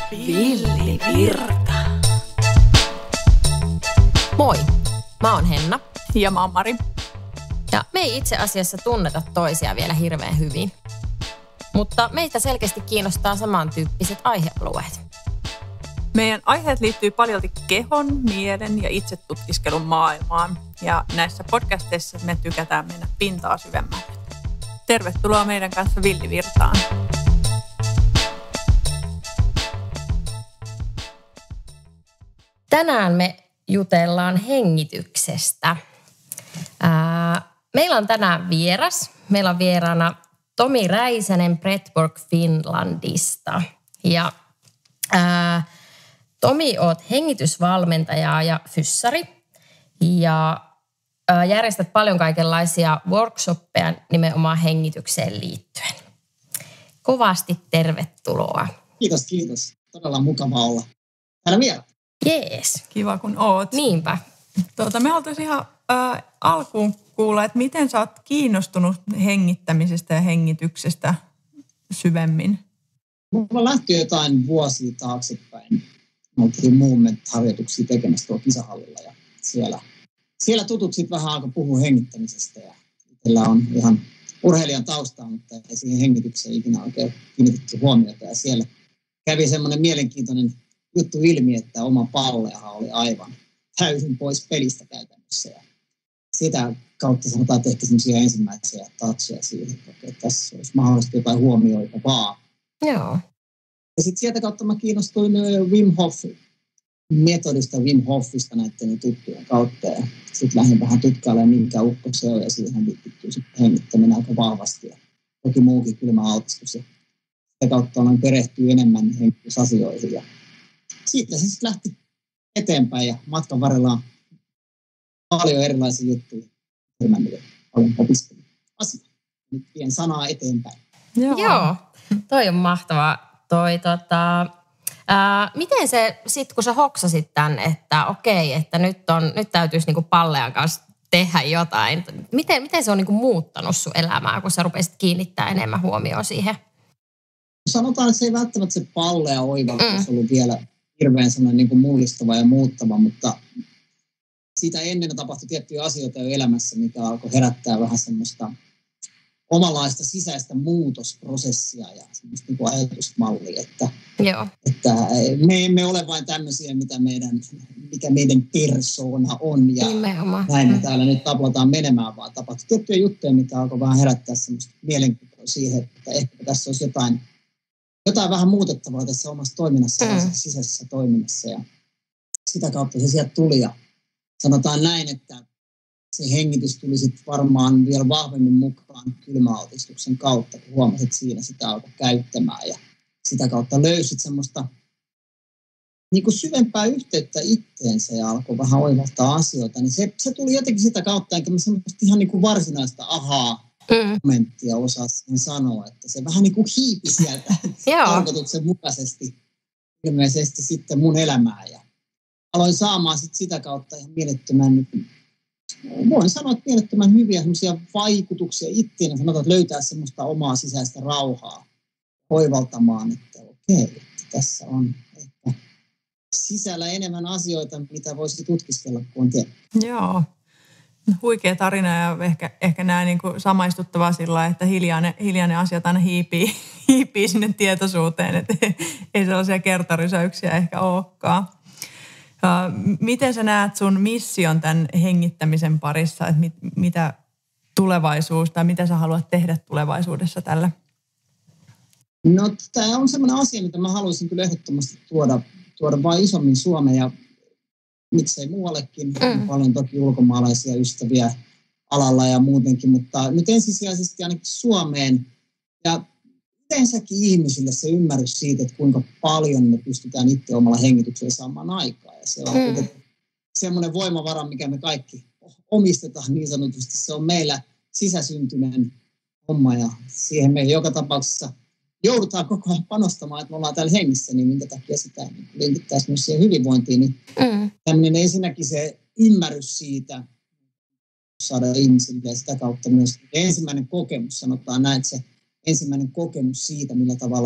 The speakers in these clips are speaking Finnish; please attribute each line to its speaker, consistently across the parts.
Speaker 1: Villivirta.
Speaker 2: Moi, mä oon Henna.
Speaker 1: Ja mä oon Mari.
Speaker 2: Ja me ei itse asiassa tunneta toisia vielä hirveän hyvin. Mutta meitä selkeästi kiinnostaa samantyyppiset aihealueet.
Speaker 1: Meidän aiheet liittyy paljolti kehon, mielen ja itsetutkiskelun maailmaan. Ja näissä podcasteissa me tykätään mennä pintaa syvemmälle. Tervetuloa meidän kanssa Villivirtaan.
Speaker 2: Tänään me jutellaan hengityksestä. Meillä on tänään vieras. Meillä on vieraana Tomi Räisänen Breathwork Finlandista. Ja Tomi, oot hengitysvalmentaja ja fyssari. Ja järjestät paljon kaikenlaisia workshoppeja nimenomaan hengitykseen liittyen. Kovasti tervetuloa.
Speaker 3: Kiitos. Todella mukava olla täällä vielä.
Speaker 2: Jees.
Speaker 1: Kiva kun oot.
Speaker 2: Niinpä.
Speaker 1: Me haluaisin ihan alkuun kuulla, että miten sä oot kiinnostunut hengittämisestä ja hengityksestä syvemmin?
Speaker 3: Mulla lähti jotain vuosia taaksepäin. Me oltiin movement-harjoituksia tekemässä tuolla kisahallilla ja siellä tutut sitten vähän alkoi puhua hengittämisestä. Ja itsellä on ihan urheilijan taustaa, mutta ei siihen hengitykseen ikinä oikein kiinnitetty huomiota. Ja siellä kävi semmoinen mielenkiintoinen juttu ilmi, että oma palleahan oli aivan täysin pois pelistä käytännössä. Ja sitä kautta sanotaan, että ehkä semmoisia ensimmäisiä toucheja siihen, että tässä olisi mahdollisesti jotain huomioitavaa.
Speaker 2: Joo.
Speaker 3: Ja sitten sieltä kautta mä kiinnostuin Wim Hof-metodista, Wim Hofista näiden tuttujen kautta. Ja sitten lähdin vähän tutkailemaan, minkä ukko se on, ja siihen liittyy sitten hengittäminen aika vahvasti. Ja toki muukin kylmäaltistus. Ja sitä kautta olen perehtynyt enemmän hengitysasioihin. Ja siitä se sitten lähti eteenpäin, ja matkan varrella on paljon erilaisia juttuja. Olen opiskellut asiaa. Nyt vien sanaa eteenpäin.
Speaker 2: Joo. Toi on mahtavaa. Miten se sitten, kun sä hoksasit tämän, että okei, että nyt täytyisi niinku pallean kanssa tehdä jotain. Miten se on niinku muuttanut sun elämää, kun sä rupesit kiinnittää enemmän huomioon siihen?
Speaker 3: Sanotaan, että se ei välttämättä se pallea oivaltaisi ollut vielä hirveän sellainen niin kuin mullistava ja muuttava, mutta siitä ennen tapahtui tiettyjä asioita jo elämässä, mikä alkoi herättää vähän semmoista omanlaista sisäistä muutosprosessia ja semmoista niin kuin ajatusmallia, että me emme ole vain tämmöisiä, mikä meidän persoona on ja näin me täällä nyt taplataan menemään, vaan tapahtui tiettyjä juttuja, mikä alkoi vähän herättää semmoista mielenkiintoa siihen, että ehkä tässä olisi jotain vähän muutettavaa tässä omassa toiminnassa ja sisäisessä toiminnassa ja sitä kautta se sieltä tuli ja sanotaan näin, että se hengitys tuli sitten varmaan vielä vahvemmin mukaan kylmäaltistuksen kautta, kun huomasit, että siinä sitä alkoi käyttämään ja sitä kautta löysit semmoista niin kuin syvempää yhteyttä itteensä ja alkoi vähän oivaltaa asioita, niin se tuli jotenkin sitä kautta, enkä mä semmoista ihan niin kuin varsinaista momenttia osaa sen sanoa, että se vähän niin kuin hiipi sieltä tarkoituksen mukaisesti ilmeisesti sitten mun elämää ja aloin saamaan sitä kautta ihan voin sanoa, että mielettömän hyviä semmoisia vaikutuksia ittiin ja sanotaan, että löytää semmoista omaa sisäistä rauhaa hoivaltamaan, että okei, että tässä on ehkä sisällä enemmän asioita, mitä voisi tutkiskella, kun on tiedä.
Speaker 1: Joo. Huikea tarina ja ehkä nämä niin kuin samaistuttavaa sillä, että hiljainen asiat aina hiipii sinne tietoisuuteen, että ei sellaisia kertarysäyksiä ehkä olekaan. Miten sä näet sun mission tämän hengittämisen parissa, että mitä tulevaisuus tai mitä sä haluat tehdä tulevaisuudessa tällä?
Speaker 3: No tämä on sellainen asia, mitä mä haluaisin kyllä ehdottomasti tuoda vain isommin Suomeen ja miksei muuallekin. On paljon toki ulkomaalaisia ystäviä alalla ja muutenkin, mutta nyt ensisijaisesti ainakin Suomeen ja yleensäkin ihmisille se ymmärrys siitä, että kuinka paljon me pystytään itse omalla hengityksellä saamaan aikaa. Ja se on semmoinen voimavara, mikä me kaikki omistetaan niin sanotusti. Se on meillä sisäsyntyinen homma ja siihen me joka tapauksessa joudutaan koko ajan panostamaan, että me ollaan täällä hengissä, niin minkä takia sitä linkittäisiin myös siihen hyvinvointiin. Niin tämmöinen ensinnäkin se ymmärrys siitä, saada ihmisille ja sitä kautta myös ensimmäinen kokemus, sanotaan näin, että se ensimmäinen kokemus siitä, millä tavalla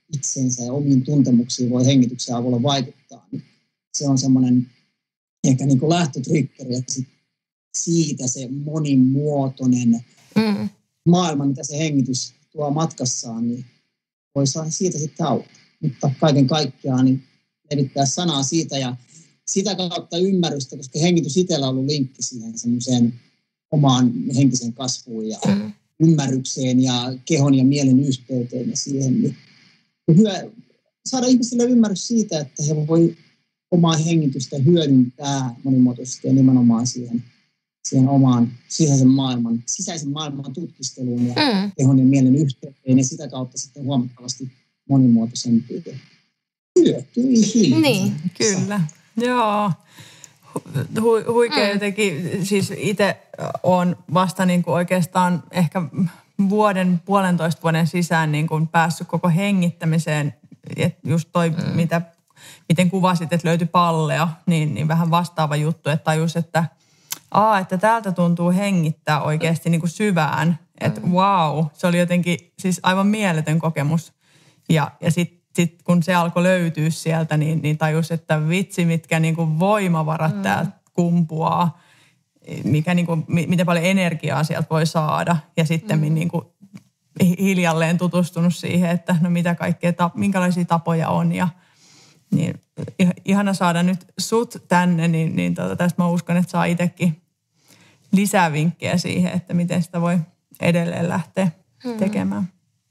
Speaker 3: itseensä ja omiin tuntemuksiin voi hengityksen avulla vaikuttaa. Niin se on semmoinen ehkä niin kuin lähtötriggeri, että siitä se monimuotoinen maailma, mitä se hengitys tuo matkassaan, niin voi saada siitä sitten auttaa. Mutta kaiken kaikkiaan niin levittää sanaa siitä ja sitä kautta ymmärrystä, koska hengitys itsellä on ollut linkki siihen semmoiseen omaan henkisen kasvuun ja ymmärrykseen ja kehon ja mielen yhteyteen ja siihen. Niin saada ihmisille ymmärrys siitä, että he voi omaa hengitystä hyödyntää monimuotoisesti ja nimenomaan siihen omaan sisäisen maailman tutkisteluun ja kehon ja mielen yhteyteen ja sitä kautta sitten huomattavasti monimuotoisempi hyötyihin.
Speaker 2: Niin,
Speaker 1: kyllä. Joo. Huikea jotenkin, siis itse olen vasta niin kuin oikeastaan ehkä puolentoista vuoden sisään niin kuin päässyt koko hengittämiseen. Et just toi, miten kuvasit, että löytyi pallea, niin vähän vastaava juttu, että tajus, että täältä tuntuu hengittää oikeasti niin kuin syvään. Että wow, se oli jotenkin siis aivan mieletön kokemus. Ja sitten kun se alkoi löytyä sieltä, niin tajus, että vitsi, mitkä niin kuin voimavarat täältä kumpuaa, miten paljon energiaa sieltä voi saada. Ja sitten niin kuin hiljalleen tutustunut siihen, että no mitä kaikkea, minkälaisia tapoja on. Ja niin ihana saada nyt sut tänne, niin tästä mä uskon, että saa itsekin lisää vinkkejä siihen, että miten sitä voi edelleen lähteä tekemään.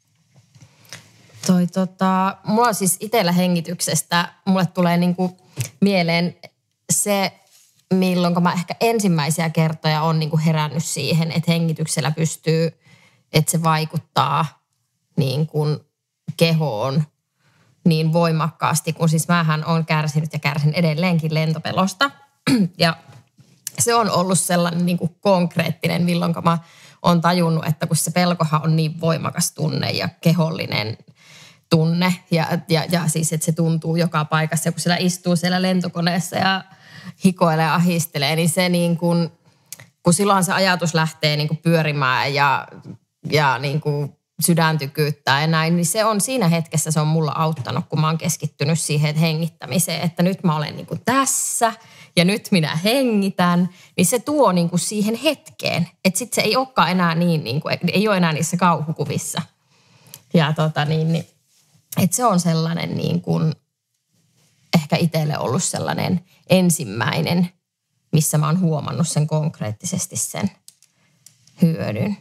Speaker 2: Mulla siis itsellä hengityksestä, mulle tulee niinku mieleen se, milloin mä ehkä ensimmäisiä kertoja on niinku herännyt siihen, että hengityksellä pystyy, että se vaikuttaa niin kuin kehoon niin voimakkaasti, kun siis mähän olen kärsinyt ja kärsin edelleenkin lentopelosta. Ja se on ollut sellainen niin kuin konkreettinen, milloin mä oon tajunnut, että kun se pelkohan on niin voimakas tunne ja kehollinen tunne. Ja siis, että se tuntuu joka paikassa. Ja kun siellä istuu siellä lentokoneessa ja hikoilee ja ahistelee, niin se niin kuin, kun silloin se ajatus lähtee niin kuin pyörimään ja niin kuin sydän tykyyttää ja näin, niin se on siinä hetkessä, se on mulla auttanut, kun mä oon keskittynyt siihen hengittämiseen, että nyt mä olen niin kuin tässä ja nyt minä hengitän, niin se tuo niin kuin siihen hetkeen, että sitten se ei olekaan enää niin kuin, ei ole enää niissä kauhukuvissa. Ja että se on sellainen niin kuin, ehkä itselle ollut sellainen ensimmäinen, missä mä oon huomannut sen konkreettisesti sen hyödyn.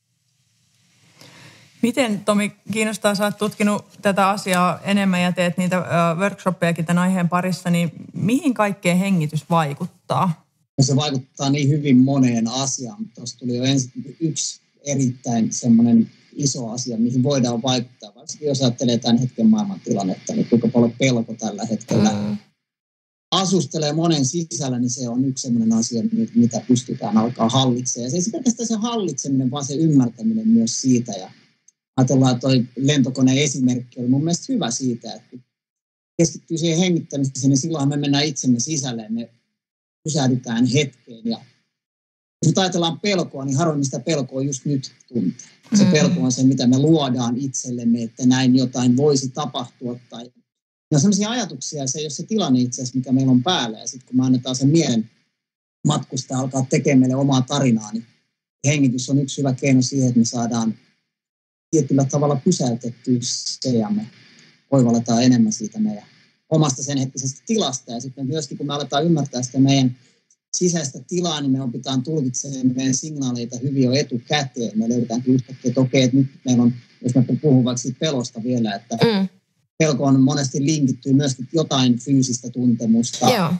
Speaker 1: Miten, Tomi, kiinnostaa, sä oot tutkinut tätä asiaa enemmän ja teet niitä workshoppejakin tämän aiheen parissa, niin mihin kaikkeen hengitys vaikuttaa?
Speaker 3: Se vaikuttaa niin hyvin moneen asiaan. Tuossa tuli jo yksi erittäin semmoinen iso asia, mihin voidaan vaikuttaa. Varsinkin jos ajattelee tämän hetken maailman tilannetta, niin kuinka paljon pelko tällä hetkellä asustelee monen sisällä, niin se on yksi semmoinen asia, mitä pystytään alkaa hallitsemaan. Ja se ei se pelkästään se hallitseminen, vaan se ymmärtäminen myös siitä. Ja ajatellaan, että toi lentokoneen esimerkki oli mun mielestä hyvä siitä, että kun keskittyy siihen hengittämiseen, niin silloin me mennään itsemme sisälle ja me pysähdytään hetkeen. Ja jos nyt ajatellaan pelkoa, niin harvoin sitä pelkoa just nyt tuntee. Se pelko on se, mitä me luodaan itsellemme, että näin jotain voisi tapahtua. Tai ne on sellaisia ajatuksia, se ei ole se tilanne itse asiassa, mikä meillä on päällä. Ja sitten kun me annetaan sen mielen matkustaa, alkaa tekemään meille omaa tarinaa, niin hengitys on yksi hyvä keino siihen, että me saadaan tietyllä tavalla pysäytettyä se ja me oivalletaan enemmän siitä meidän omasta sen hetkisestä tilasta. Ja sitten myöskin, kun me aletaan ymmärtää sitä meidän sisäistä tilaa, niin me opitaan tulkitsemaan meidän signaaleita hyvin jo etukäteen. Me löydetäänkin yhtäkkiä, että okei, että nyt meillä on, jos mä puhun vaikka siitä pelosta vielä, että pelko on monesti linkittyy myöskin jotain fyysistä tuntemusta,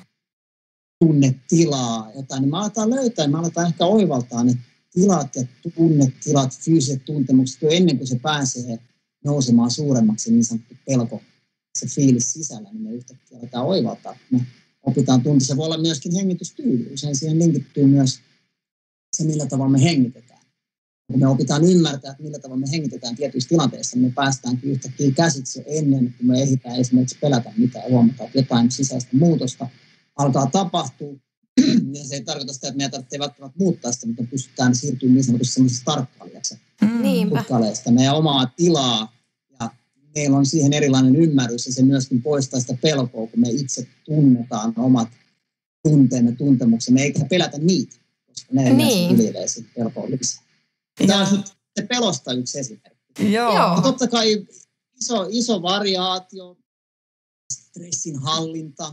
Speaker 3: tunnetilaa, jotain. Niin me aletaan löytää, me aletaan ehkä oivaltaa ne tilat ja tunnetilat, fyysiset tuntemukset jo ennen kuin se pääsee nousemaan suuremmaksi, niin sanottu pelko, se fiilis sisällä, niin me yhtäkkiä aletaan oivaltaa. Me opitaan tuntia. Se voi olla myöskin hengitystyyli. Usein siihen linkittyy myös se, millä tavalla me hengitetään. Kun me opitaan ymmärtää, että millä tavalla me hengitetään tietyissä tilanteissa, niin me päästäänkin yhtäkkiä käsitse ennen kuin me ehditään esimerkiksi pelätä mitään ja huomata, että jotain sisäistä muutosta alkaa tapahtua. Ja se ei tarkoita sitä, että meidän tarvitsee välttämättä muuttaa sitä, mutta pystytään siirtymään niin sanotusti semmoisesta tarkkailijaksi. Tutkailemaan sitä meidän omaa tilaa ja meillä on siihen erilainen ymmärrys ja se myöskin poistaa sitä pelkoa, kun me itse tunnetaan omat tunteemme, tuntemuksemme, eikä pelätä niitä, koska ne ei viljelee sitten pelkoa lisää. Tämä on se pelosta yksi esimerkki.
Speaker 1: Joo.
Speaker 3: Ja totta kai iso variaatio, stressin hallinta.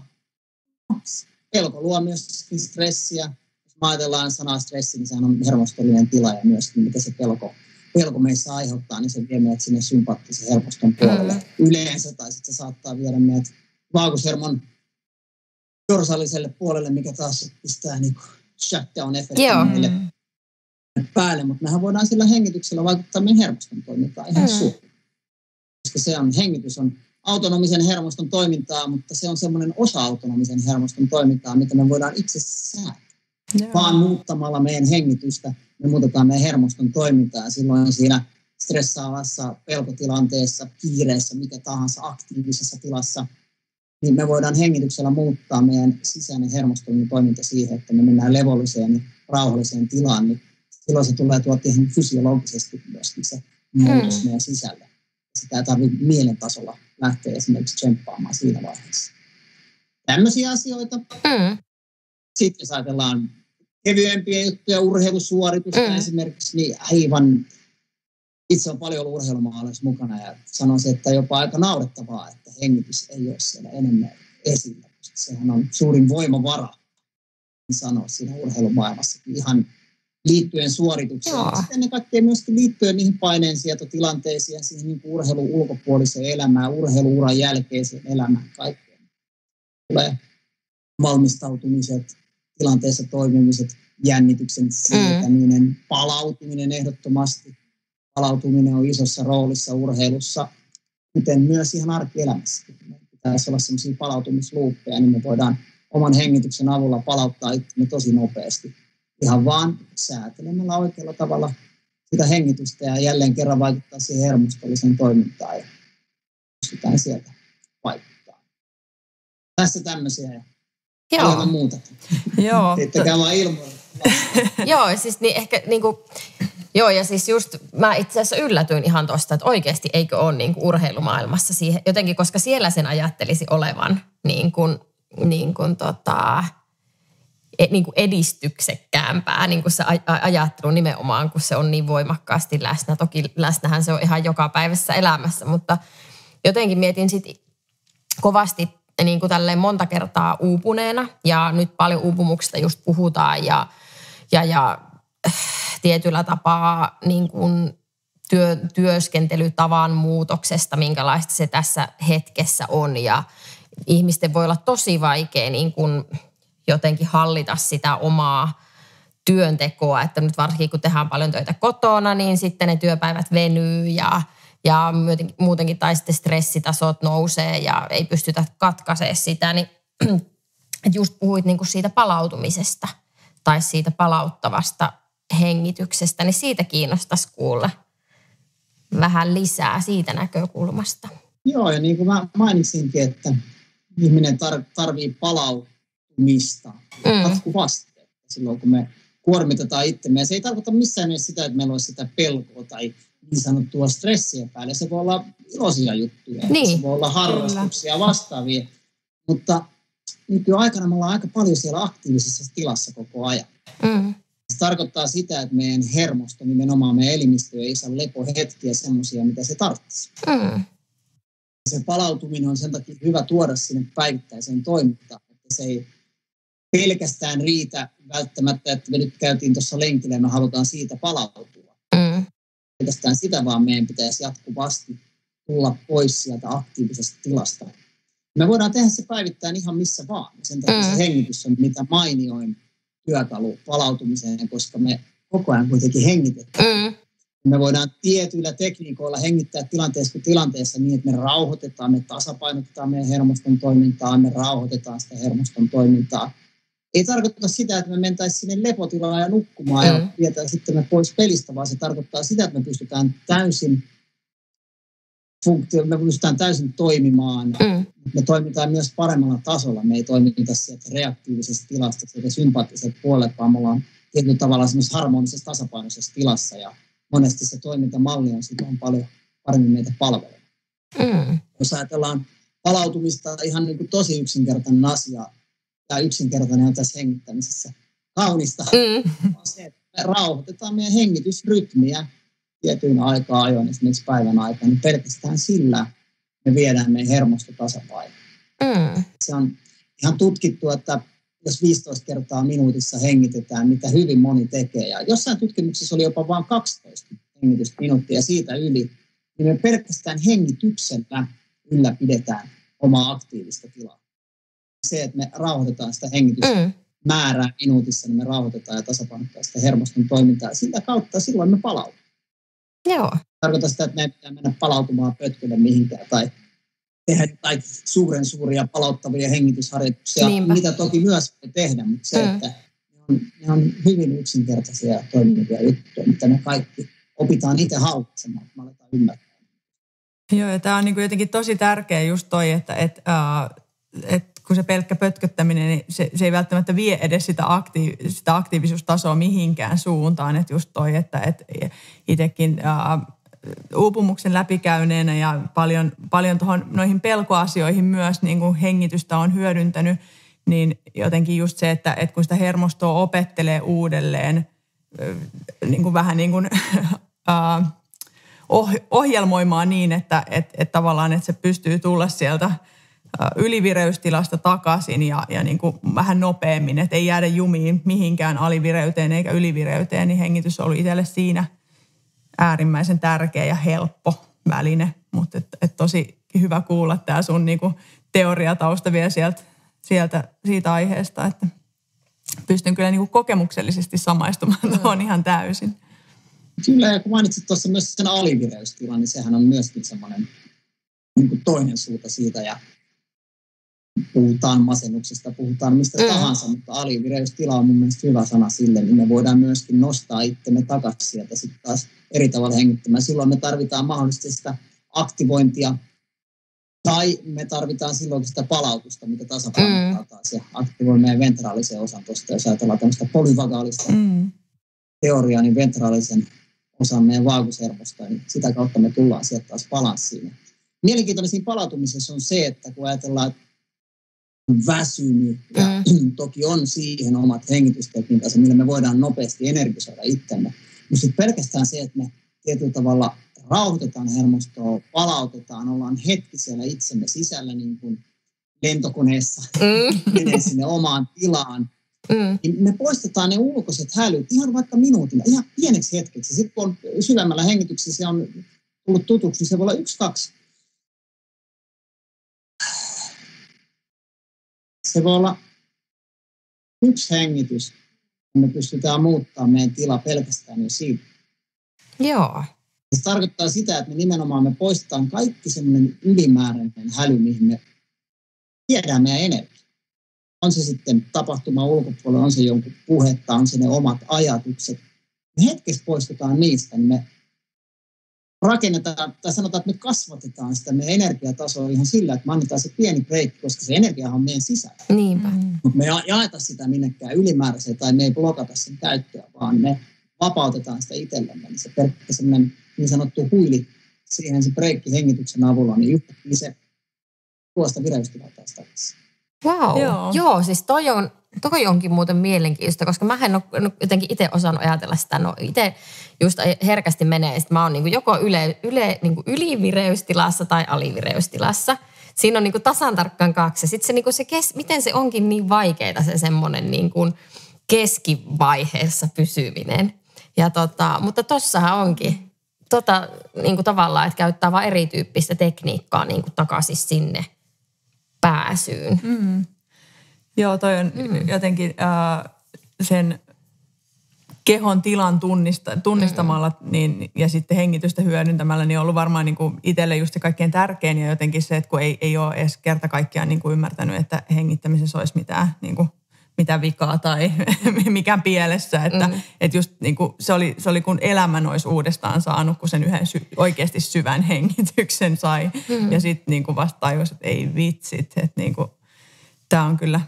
Speaker 3: Pelko luo myös stressiä. Jos me ajatellaan sanaa stressi, niin sehän on hermostollinen tila ja myöskin mitä se pelko meissä aiheuttaa, niin se vie meidät sinne sympaattisen hermoston puolelle yleensä, tai sitten se saattaa viedä meidät vaagushermon dorsaaliselle puolelle, mikä taas pistää niin shutdown-efektiä meille päälle, mutta mehän voidaan sillä hengityksellä vaikuttaa meidän hermoston toimintaan ihan suoraan. Koska hengitys on autonomisen hermoston toimintaa, mutta se on semmoinen osa autonomisen hermoston toimintaa, mitä me voidaan itse säätää. Vaan muuttamalla meidän hengitystä me muutetaan meidän hermoston toimintaa. Silloin siinä stressaavassa pelkotilanteessa, kiireessä, mikä tahansa aktiivisessa tilassa, niin me voidaan hengityksellä muuttaa meidän sisäinen hermostollinen toiminta siihen, että me mennään levolliseen ja rauhalliseen tilaan. Niin silloin se tulee tuolta ihan fysiologisesti myöskin se muutos meidän sisälle. Sitä ei tarvitse mielen tasolla lähteä esimerkiksi tsemppaamaan siinä vaiheessa. Tämmöisiä asioita. Sitten jos ajatellaan kevyempiä juttuja, urheilusuoritusta esimerkiksi, niin aivan itse on paljon ollut urheilumaailmassa mukana ja sanoisin, että jopa aika naurettavaa, että hengitys ei ole siellä enemmän esillä, koska sehän on suurin voimavara, niin sanoa siinä urheilumaailmassakin ihan liittyen suoritukseen. Sitten ennen kaikkea myöskin liittyen niihin paineensietotilanteisiin ja siihen niin urheilun ulkopuoliseen elämään, urheiluuran jälkeiseen elämään kaikkeen. Tulee valmistautumiset, tilanteessa toimimiset, jännityksen sietäminen, palautuminen ehdottomasti. Palautuminen on isossa roolissa urheilussa, kuten myös ihan arkielämässä. Meillä pitäisi olla sellaisia palautumisluuppeja, niin me voidaan oman hengityksen avulla palauttaa itsemme tosi nopeasti. Ihan vaan säätelemällä oikealla tavalla sitä hengitystä ja jälleen kerran vaikuttaa siihen hermostolliseen toimintaan ja pystytään sieltä vaikuttaa. Tässä tämmöisiä ja paljon muuta. Eittäkään vaan ilmoilla.
Speaker 2: Joo, siis niin ehkä niinku, ja siis just mä itse asiassa yllätyin ihan tosta, että oikeasti eikö ole niinku urheilumaailmassa siihen jotenkin, koska siellä sen ajattelisi olevan niin kuin edistyksekkäämpää, niin kuin se ajattelu nimenomaan, kun se on niin voimakkaasti läsnä. Toki läsnähän se on ihan jokapäiväisessä elämässä, mutta jotenkin mietin sitten kovasti niin kuin tälleen monta kertaa uupuneena, ja nyt paljon uupumuksista just puhutaan, ja tietyllä tapaa niin kuin työskentelytavan muutoksesta, minkälaista se tässä hetkessä on, ja ihmisten voi olla tosi vaikea niin kuin jotenkin hallita sitä omaa työntekoa, että nyt varsinkin kun tehdään paljon töitä kotona, niin sitten ne työpäivät venyy ja muutenkin tai sitten stressitasot nousee ja ei pystytä katkaisemaan sitä, niin just puhuit niin kuin siitä palautumisesta tai siitä palauttavasta hengityksestä, niin siitä kiinnostaisi kuulla vähän lisää siitä näkökulmasta.
Speaker 3: Joo, ja niin kuin mä mainitsinkin, että ihminen tarvii palautumista jatkuvasti. Silloin kun me kuormitetaan itsemme, ja se ei tarkoita missään mielessä sitä, että meillä olisi sitä pelkoa tai niin sanottua stressiä päälle. Se voi olla iloisia juttuja, se voi olla harrastuksia ja vastaavia, mutta nykyaikana me ollaan aika paljon siellä aktiivisessa tilassa koko ajan. Se tarkoittaa sitä, että meidän hermosto, nimenomaan meidän elimistö, ei saa lepohetkiä semmoisia, mitä se tarvitsee. Se palautuminen on sen takia hyvä tuoda sinne päivittäiseen toimintaan, että se ei pelkästään riitä välttämättä, että me nyt käytiin tuossa lenkillä ja me halutaan siitä palautua. Pelkästään sitä, vaan meidän pitäisi jatkuvasti tulla pois sieltä aktiivisesta tilasta. Me voidaan tehdä se päivittäin ihan missä vaan. Sen takia se hengitys on mitä mainioin työkalu palautumiseen, koska me koko ajan kuitenkin hengitetään. Me voidaan tietyillä tekniikoilla hengittää tilanteessa kuin tilanteessa niin, että me rauhoitetaan, me tasapainotetaan meidän hermoston toimintaa, me rauhoitetaan sitä hermoston toimintaa. Ei tarkoita sitä, että me mentäisiin sinne lepotilaan ja nukkumaan ja vietään sitten me pois pelistä, vaan se tarkoittaa sitä, että me pystytään täysin toimimaan. Me toimitaan myös paremmalla tasolla. Me ei toimita sieltä reaktiivisesta tilasta, sieltä sympaattisesta puolet, vaan me ollaan tietyllä tavalla semmoisessa harmonisessa tasapainoisessa tilassa ja monesti se toimintamalli on silloin paljon paremmin meitä palveleva. Jos ajatellaan palautumista, ihan niin kuin tosi yksinkertainen asia, ja yksinkertainen on tässä hengittämisessä kaunista, on se, että me rauhoitetaan meidän hengitysrytmiä tietyin aikaa ajoin, esimerkiksi päivän aikana, niin pelkästään sillä me viedään meidän hermosto tasapainoon. Se on ihan tutkittu, että jos 15 kertaa minuutissa hengitetään, mitä hyvin moni tekee, ja jossain tutkimuksessa oli jopa vain 12 hengitysminuuttia siitä yli, niin me pelkästään hengityksellä ylläpidetään omaa aktiivista tilaa. Se, että me rauhoitetaan sitä hengitysmäärää minuutissa, niin me rauhoitetaan ja tasapainottaa sitä hermoston toimintaa. Sitä kautta silloin me palautuu.
Speaker 2: Joo.
Speaker 3: Tarkoittaa sitä, että me ei pitää mennä palautumaan pötkölle mihinkään tai tehdä jotain suuria palauttavia hengitysharjoituksia, mitä toki myös voi tehdä, mutta se, että ne on hyvin yksinkertaisia ja toimivia juttuja, mitä me kaikki opitaan itse hallitsemaan, että me aletaan ymmärtää.
Speaker 1: Joo, ja tämä on niin jotenkin tosi tärkeä just toi, että kun se pelkkä pötköttäminen, niin se ei välttämättä vie edes sitä aktiivisuustasoa mihinkään suuntaan. Että just toi, että itsekin uupumuksen läpikäyneenä ja paljon noihin pelkoasioihin myös niin kuin hengitystä on hyödyntänyt, niin jotenkin just se, että kun sitä hermostoa opettelee uudelleen, niin kuin vähän niin kuin ohjelmoimaan niin, että tavallaan että se pystyy tulla sieltä ylivireystilasta takaisin ja niin kuin vähän nopeammin, että ei jäädä jumiin mihinkään alivireyteen eikä ylivireyteen, niin hengitys on ollut itselle siinä äärimmäisen tärkeä ja helppo väline, mutta tosi hyvä kuulla tämä sun niin kuin teoriatausta vielä siitä aiheesta, että pystyn kyllä niin kuin kokemuksellisesti samaistumaan tuohon ihan täysin.
Speaker 3: Kyllä, ja kun mainitsit tuossa myös sen alivireystilan, niin sehän on myöskin semmoinen niin kuin toinen suunta siitä, ja puhutaan masennuksesta, puhutaan mistä tahansa, mutta alivireystila on mun mielestä hyvä sana sille, niin me voidaan myöskin nostaa itsemme takaisin sieltä sitten taas eri tavalla hengittämään. Silloin me tarvitaan mahdollisesti sitä aktivointia, tai me tarvitaan silloin sitä palautusta, mikä tasapainottaa taas ja aktivoi meidän ventraalisen osan tuosta. Jos ajatellaan tämmöistä polyvagaalista teoriaa, niin ventraalisen osan meidän vaagushermosta, niin sitä kautta me tullaan sieltä taas balanssiin. Mielenkiintoinen siinä palautumisessa on se, että kun ajatellaan, että väsynyt ja toki on siihen omat hengitystekniikansa, millä me voidaan nopeasti energisoida itsemme. Mutta sitten pelkästään se, että me tietyllä tavalla rauhoitetaan hermostoa, palautetaan, ollaan hetki siellä itsemme sisällä niin kuin lentokoneessa, menee sinne omaan tilaan. Niin me poistetaan ne ulkoiset hälyt ihan vaikka minuutilla, ihan pieneksi hetkeksi. Sitten kun on syvemmällä hengityksessä se on tullut tutuksi, niin se voi olla 1-2. Se voi olla 1 hengitys, ja me pystytään muuttamaan meidän tila pelkästään jo siitä.
Speaker 2: Joo.
Speaker 3: Se tarkoittaa sitä, että me nimenomaan poistetaan kaikki semmoinen ylimääräinen häly, mihin me viedään meidän energia. On se sitten tapahtuma ulkopuolella, on se jonkun puhetta, on se ne omat ajatukset. Me hetkessä poistetaan niistä, niin me rakennetaan, tai sanotaan, että me kasvatetaan sitä meidän energiatasoa ihan sillä, että me annetaan se pieni breikki, koska se energiahan on meidän sisällä.
Speaker 2: Niinpä.
Speaker 3: Mutta me ei jaeta sitä minnekään ylimääräiseen tai me ei blokata sen käyttöä, vaan me vapautetaan sitä itsellemme. Niin se pelkkä semmoinen niin sanottu huili siihen se breikki hengityksen avulla, niin yhtäkkiä se tuo sitä vireystilaa taas takaisin.
Speaker 2: Wow. Joo, siis toi onkin muuten mielenkiintoista, koska mä en ole jotenkin itse osannut ajatella sitä. No itse just herkästi menee, että mä oon niinku joko niinku ylivireystilassa tai alivireystilassa. Siinä on niinku tasan tarkkaan 2. Ja sitten miten se onkin niin vaikeaa se semmoinen niinku keskivaiheessa pysyminen. Ja mutta tossahan onkin niinku tavallaan, että käyttää vaan erityyppistä tekniikkaa niinku takaisin sinne pääsyyn.
Speaker 1: Joo, toi on jotenkin sen kehon tilan tunnistamalla niin, ja sitten hengitystä hyödyntämällä niin on ollut varmaan niin kuin itselle just se kaikkein tärkein ja jotenkin se, että kun ei ole edes kerta kaikkiaan niin kuin ymmärtänyt, että hengittämisessä olisi mitään vikaa tai mikään pielessä. Että just niin kuin se oli kun elämän olisi uudestaan saanut, kun sen yhden oikeasti syvän hengityksen sai. Ja sitten niin kuin vasta tajus, että ei vitsit, että niin kuin tämä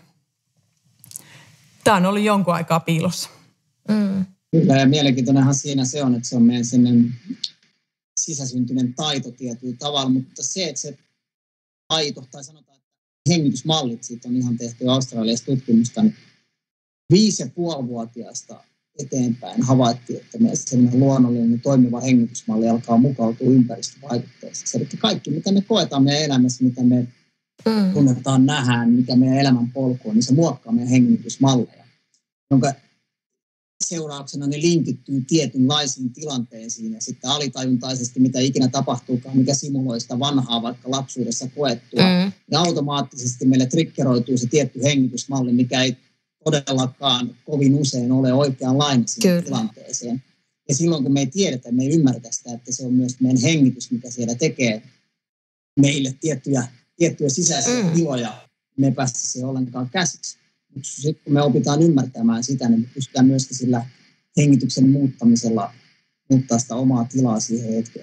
Speaker 1: on ollut jonkun aikaa piilossa.
Speaker 3: Kyllä, ja mielenkiintoinenhan siinä se on, että se on meidän sisäsyntyinen taito tietyllä tavalla, mutta se, että se taito, tai sanotaan, että hengitysmallit, siitä on ihan tehty Australiassa tutkimusta, niin 5,5-vuotiaasta eteenpäin havaittiin, että meidän sellainen luonnollinen toimiva hengitysmalli alkaa mukautua ympäristövaikutteisesti. Eli kaikki, mitä me koetaan meidän elämässä, mitä me tunnetaan, nähdään, mikä meidän elämän polku on, niin se muokkaa meidän hengitysmalleja, jonka seurauksena ne linkittyy tietynlaisiin tilanteisiin ja sitten alitajuntaisesti, mitä ikinä tapahtuukaan, mikä simuloi sitä vanhaa vaikka lapsuudessa koettua, ja automaattisesti meille triggeroituu se tietty hengitysmalli, mikä ei todellakaan kovin usein ole oikeanlainen siihen tilanteeseen. Ja silloin kun me ei tiedetä, me ei ymmärretä sitä, että se on myös meidän hengitys, mikä siellä tekee meille tiettyjä sisäisiä tiloja, me ei päästä siihen ollenkaan käsiksi. Mutta sitten kun me opitaan ymmärtämään sitä, niin me pystytään myöskin sillä hengityksen muuttamisella muuttaa sitä omaa tilaa siihen hetkeen.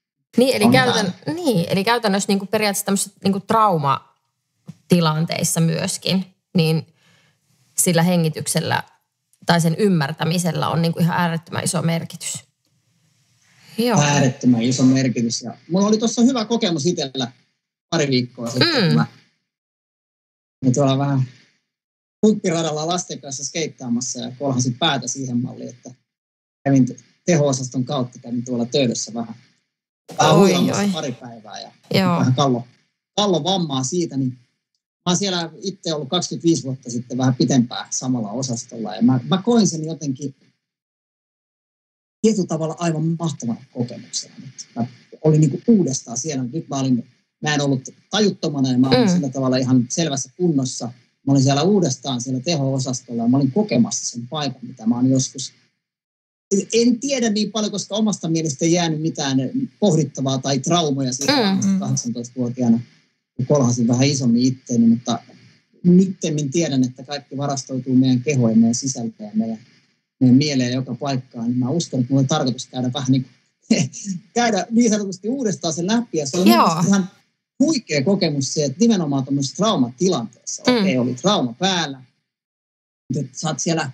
Speaker 2: Eli käytännössä niin kuin periaatteessa tämmöisissä niin kuin traumatilanteissa myöskin, niin sillä hengityksellä tai sen ymmärtämisellä on niin kuin ihan äärettömän iso merkitys.
Speaker 3: Joo. Äärettömän iso merkitys. Ja mulla oli tuossa hyvä kokemus itsellä pari viikkoa sitten, kun mä tuolla vähän pumppiradalla lasten kanssa skeittaamassa ja kolhasin päätä siihen malliin, että kävin teho-osaston kautta, kävin tuolla töydössä vähän huilaamassa pari päivää ja vähän kallon vammaa siitä, niin mä oon siellä itse ollut 25 vuotta sitten vähän pitempään samalla osastolla ja mä koin sen jotenkin tietyllä tavalla aivan mahtavana kokemuksena. Mä olin niin kuin uudestaan siellä. Nyt mä en ollut tajuttomana ja mä olin sillä tavalla ihan selvässä kunnossa. Mä olin siellä uudestaan siellä teho-osastolla ja mä olin kokemassa sen paikan, mitä mä oon joskus. En tiedä niin paljon, koska omasta mielestä ei jäänyt mitään pohdittavaa tai traumoja siitä 18-vuotiaana. Kolhasin vähän isommin itteeni, mutta nyttemmin tiedän, että kaikki varastoituu meidän kehoon ja meidän sisälle ja meidän mieleen joka paikkaan. Niin mä uskon, että mulla on tarkoitus käydä vähän käydä niin sanotusti uudestaan sen läpi. Ja se on ihan huikea kokemus se, että nimenomaan tuollaisessa traumatilanteessa. Okei, oli trauma päällä. Mutta sä oot siellä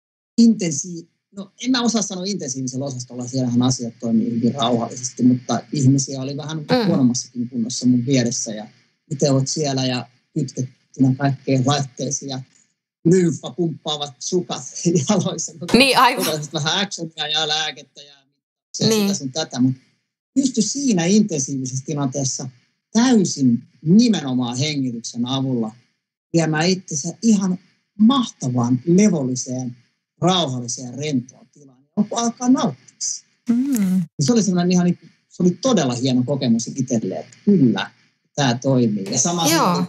Speaker 3: en mä osaa sanoa intensiivisellä osastolla, siellähän asiat toimii hyvin rauhallisesti, mutta ihmisiä oli vähän huonommassakin kunnossa mun vieressä ja itse olet siellä ja kytkettynä kaikkeen laitteisiin ja lymfa pumppaavat sukat jaloissa.
Speaker 2: Niin, aivan.
Speaker 3: Vähän actionia ja lääkettä ja sitä sun tätä, mutta pysty siinä intensiivisessä tilanteessa täysin nimenomaan hengityksen avulla viemään itsensä ihan mahtavaan, levolliseen, rauhalliseen, rentoon tilaan. Alkaa nauttia siitä. Se oli semmoinen ihan, se oli todella hieno kokemus itselleen, että kyllä, tämä toimii. Ja sama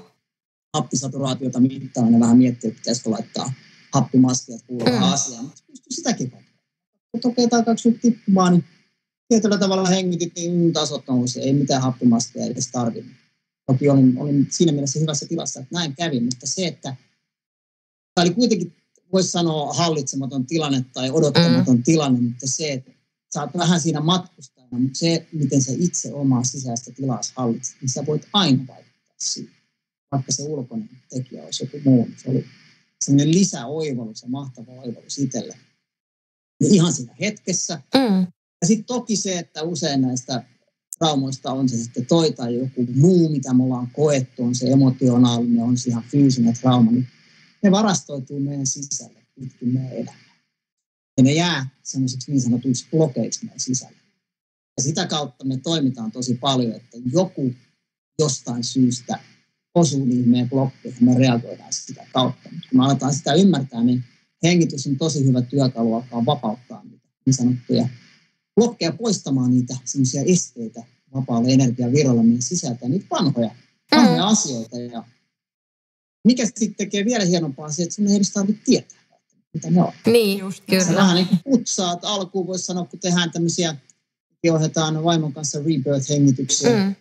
Speaker 3: happisaturaatiota mittaan, ja vähän miettii, että pitäisikö laittaa happimaskia kuuluvaa asiaa, mutta pystyy sitäkin kokemaan. Okei, alkaako nyt tippumaan, niin tietyllä tavalla hengitit, niin tasot nousi, ei mitään happimaskia edes tarvinnut. Toki olin siinä mielessä hyvässä tilassa, että näin kävi, mutta se, että tämä oli kuitenkin, voisi sanoa, hallitsematon tilanne tai odottamaton tilanne, mutta se, että sä oot vähän siinä matkustajana, mutta se, miten sä itse omaa sisäistä tilaa hallitset, niin sä voit aina vaikuttaa siihen. Vaikka se ulkoinen tekijä olisi joku muu. Se oli sellainen lisäoivallus ja mahtava oivallus itselle. Ja ihan siinä hetkessä. Ja sitten toki se, että usein näistä traumoista on se sitten toi tai joku muu, mitä me ollaan koettu, on se emotionaalinen, on se ihan fyysinen trauma, niin ne varastoituu meidän sisälle pitkin meidän elämää. Ja ne jää semmoisiksi niin sanotuiksi blokeiksi meidän sisälle. Ja sitä kautta me toimitaan tosi paljon, että joku jostain syystä osuu niihin meidän blokkeihin, me reagoidaan sitä kautta. Mutta kun me aletaan sitä ymmärtää, niin hengitys on tosi hyvä työkalu alkaa vapauttaa niitä niin sanottuja blokkeja, poistamaan niitä semmoisia esteitä vapaalle energiavirralle meidän sisältä, niitä vanhoja asioita. Ja mikä sitten tekee vielä hienompaa se, että sinun ei edes tarvitse tietää, mitä ne on.
Speaker 2: Niin, just kyllä.
Speaker 3: Sä vähän niin kuin putsaat alkuun, voisi sanoa, kun tehdään tämmöisiä, ohjataan vaimon kanssa rebirth-hengityksiä.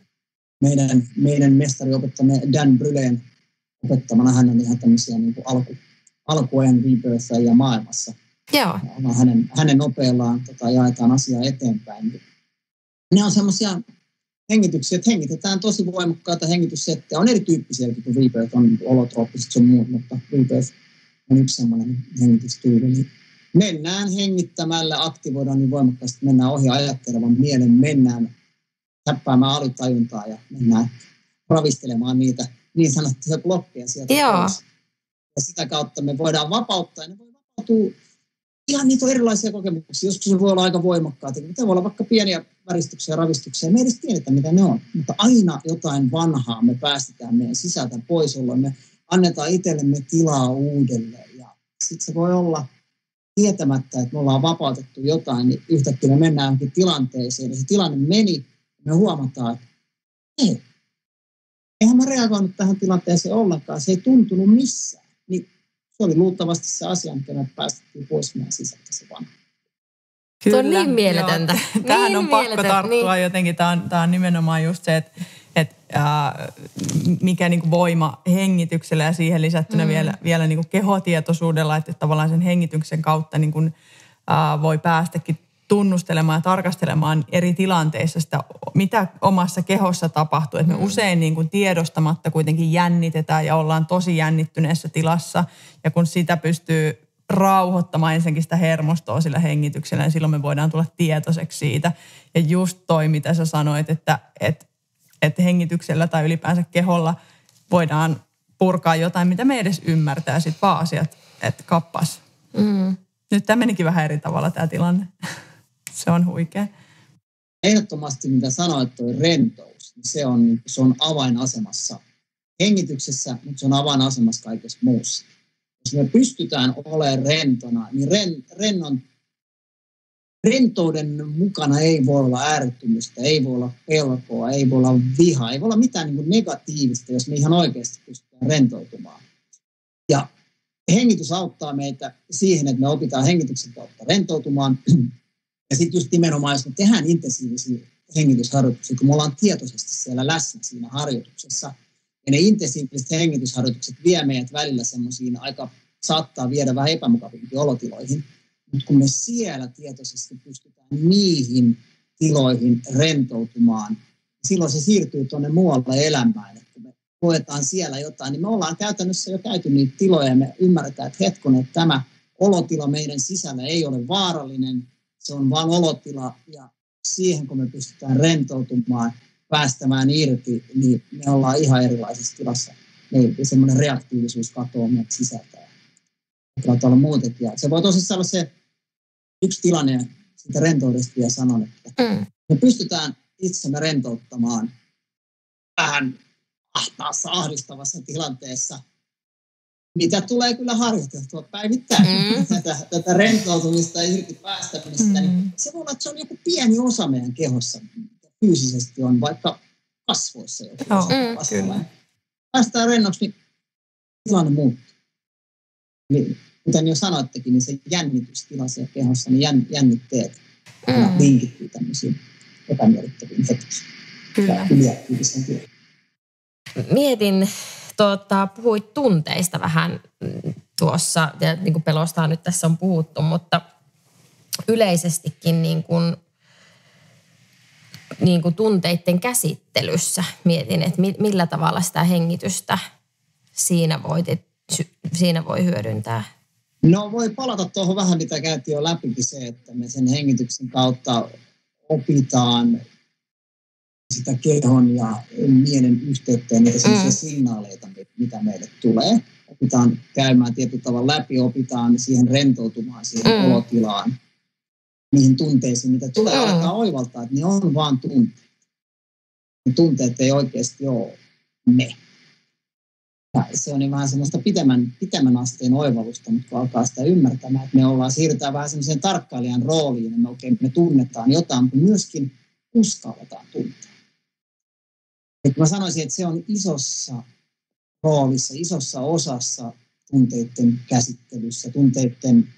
Speaker 3: Meidän mestari opettamme Dan Bryleen opettamana, hän on ihan tämmöisiä niin kuin alkuajan rebirthia maailmassa.
Speaker 2: Joo.
Speaker 3: Hänen nopeillaan jaetaan asiaa eteenpäin. Ne on semmoisia hengityksiä, että hengitetään tosi voimakkaita hengityssettejä. On erityyppisiäkin kuin rebirth, on olotrooppiset sun muut, mutta rebirth on yksi semmoinen hengitystyyli. Niin mennään hengittämällä, aktivoidaan niin voimakkaasti, mennään ohi ajattelevan mielen, mennään täppäämään alitajuntaa ja mennään ravistelemaan niitä niin sanottuja blokkeja sieltä pois. Ja sitä kautta me voidaan vapauttaa, ja ne voi vapautua ihan niitä on erilaisia kokemuksia. Joskus se voi olla aika voimakkaita, mutta voi olla vaikka pieniä väristyksiä ja ravistuksia. Me ei edes tiedetä, mitä ne on, mutta aina jotain vanhaa me päästetään meidän sisältä pois, jolloin me annetaan itsellemme tilaa uudelleen. Ja sitten se voi olla tietämättä, että me ollaan vapautettu jotain, niin yhtäkkiä me mennään johonkin tilanteeseen, ja se tilanne meni, ja me huomataan, että ei, eihän mä reagoinut tähän tilanteeseen ollenkaan, se ei tuntunut missään. Niin se oli luultavasti se asia, mikä me päästettiin pois meidän sisältä se vanha.
Speaker 2: Se on niin mieletöntä.
Speaker 1: Tähän on pakko tarttua jotenkin. Tämä on nimenomaan just se, että mikä niin kuin voima hengityksellä ja siihen lisättynä vielä niin kuin kehotietoisuudella, että tavallaan sen hengityksen kautta niin kuin, voi päästäkin tunnustelemaan ja tarkastelemaan eri tilanteissa sitä, mitä omassa kehossa tapahtuu. Että me usein niin kuin tiedostamatta kuitenkin jännitetään ja ollaan tosi jännittyneessä tilassa. Ja kun sitä pystyy rauhoittamaan ensinnäkin sitä hermostoa sillä hengityksellä, niin silloin me voidaan tulla tietoiseksi siitä. Ja just toi, mitä sä sanoit, että hengityksellä tai ylipäänsä keholla voidaan purkaa jotain, mitä me edes ymmärtää. Sitten vaan asiat, että kappas. Nyt tämä menikin vähän eri tavalla tämä tilanne. Se on huikea.
Speaker 3: Ehdottomasti, mitä sanoit, toi rentous, niin se on avainasemassa hengityksessä, mutta se on avainasemassa kaikessa muussa. Jos me pystytään olemaan rentona, niin rentouden mukana ei voi olla äärettömyystä, ei voi olla pelkoa, ei voi olla vihaa, ei voi olla mitään niin kuin negatiivista, jos me ihan oikeasti pystytään rentoutumaan. Ja hengitys auttaa meitä siihen, että me opitaan hengityksen kautta rentoutumaan. Ja sitten just nimenomaan, jos me tehdään intensiivisiä hengitysharjoituksia, kun me ollaan tietoisesti siellä läsnä siinä harjoituksessa, ja ne intensiiviset hengitysharjoitukset vie meidät välillä semmoisiin saattaa viedä vähän epämukavimpiin olotiloihin, mutta kun me siellä tietoisesti pystytään niihin tiloihin rentoutumaan, silloin se siirtyy tuonne muualle elämään. Et kun me koetaan siellä jotain, niin me ollaan käytännössä jo käyty niitä tiloja ja me ymmärretään, että hetkonen, että tämä olotila meidän sisällä ei ole vaarallinen, se on vain olotila ja siihen kun me pystytään rentoutumaan, päästämään irti, niin me ollaan ihan erilaisessa tilassa. Semmoinen reaktiivisuus katoaa meidät sisältä. Olla muutenkin. Ja se voi tosissaan olla se yksi tilanne, siitä rentoudesta vielä sanon, että me pystytään itsemme rentouttamaan vähän ahtaassa, ahdistavassa tilanteessa, mitä tulee kyllä harjoiteltua päivittäin. Tätä rentoutumista ja irti päästämistä, niin se voi olla, että se on joku pieni osa meidän kehossa, fyysisesti on, vaikka kasvoissa joku osa. Päästään rennoksi, niin tilanne muuttuu. Eli, kuten jo sanoittekin, niin se jännitystila siellä kehossa, niin jännitteet linkittyy tämmöisiin epämiellyttäviin hetkiin.
Speaker 1: Kyllä.
Speaker 2: Mietin, puhuit tunteista vähän tuossa, ja niin kuin pelosta nyt tässä on puhuttu, mutta yleisestikin niin kuin tunteiden käsittelyssä mietin, että millä tavalla sitä hengitystä siinä voi hyödyntää.
Speaker 3: No voi palata tuohon vähän, mitä käytiin jo läpikin se, että me sen hengityksen kautta opitaan sitä kehon ja mielen yhteyttä ja niitä sellaisia signaaleita, mitä meille tulee. Opitaan käymään tietyllä tavalla läpi, opitaan siihen rentoutumaan, siihen olotilaan, niihin tunteisiin, mitä tulee, aletaan oivaltaa, että ne on vaan tunteet. Ne tunteet ei oikeasti ole me. Ja se on niin vähän semmoista pitemmän asteen oivallusta, mutta kun alkaa sitä ymmärtämään, että me siirrytään vähän semmoiseen tarkkailijan rooliin, ja me tunnetaan jotain, mutta myöskin uskalletaan tuntea. Että mä sanoisin, että se on isossa roolissa, isossa osassa tunteiden käsittelyssä, tunteiden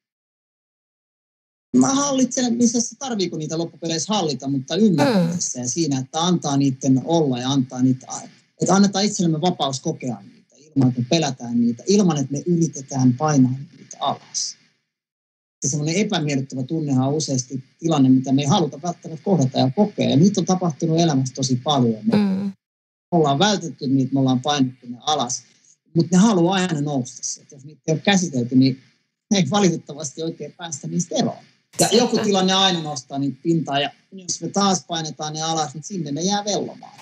Speaker 3: hallitsemisessa, tarviiko niitä loppupeleissä hallita, mutta ymmärtämisessä ja siinä, että antaa niiden olla ja että annetaan itsellemme vapaus kokea niitä, ilman että me pelätään niitä, ilman että me yritetään painaa niitä alas. Ja semmoinen epämiellyttävä tunnehan on useasti tilanne, mitä me ei haluta välttämättä kohdata ja kokea. Ja niitä on tapahtunut elämässä tosi paljon. Me ollaan vältetty niitä, me ollaan painettu ne alas, mutta ne haluaa aina nousta sieltä. Jos niitä ei ole käsitelty, niin ei valitettavasti oikein päästä niistä eroon. Ja joku tilanne aina nostaa niitä pintaa, ja jos me taas painetaan ne alas, niin sinne ne jää vellomaan.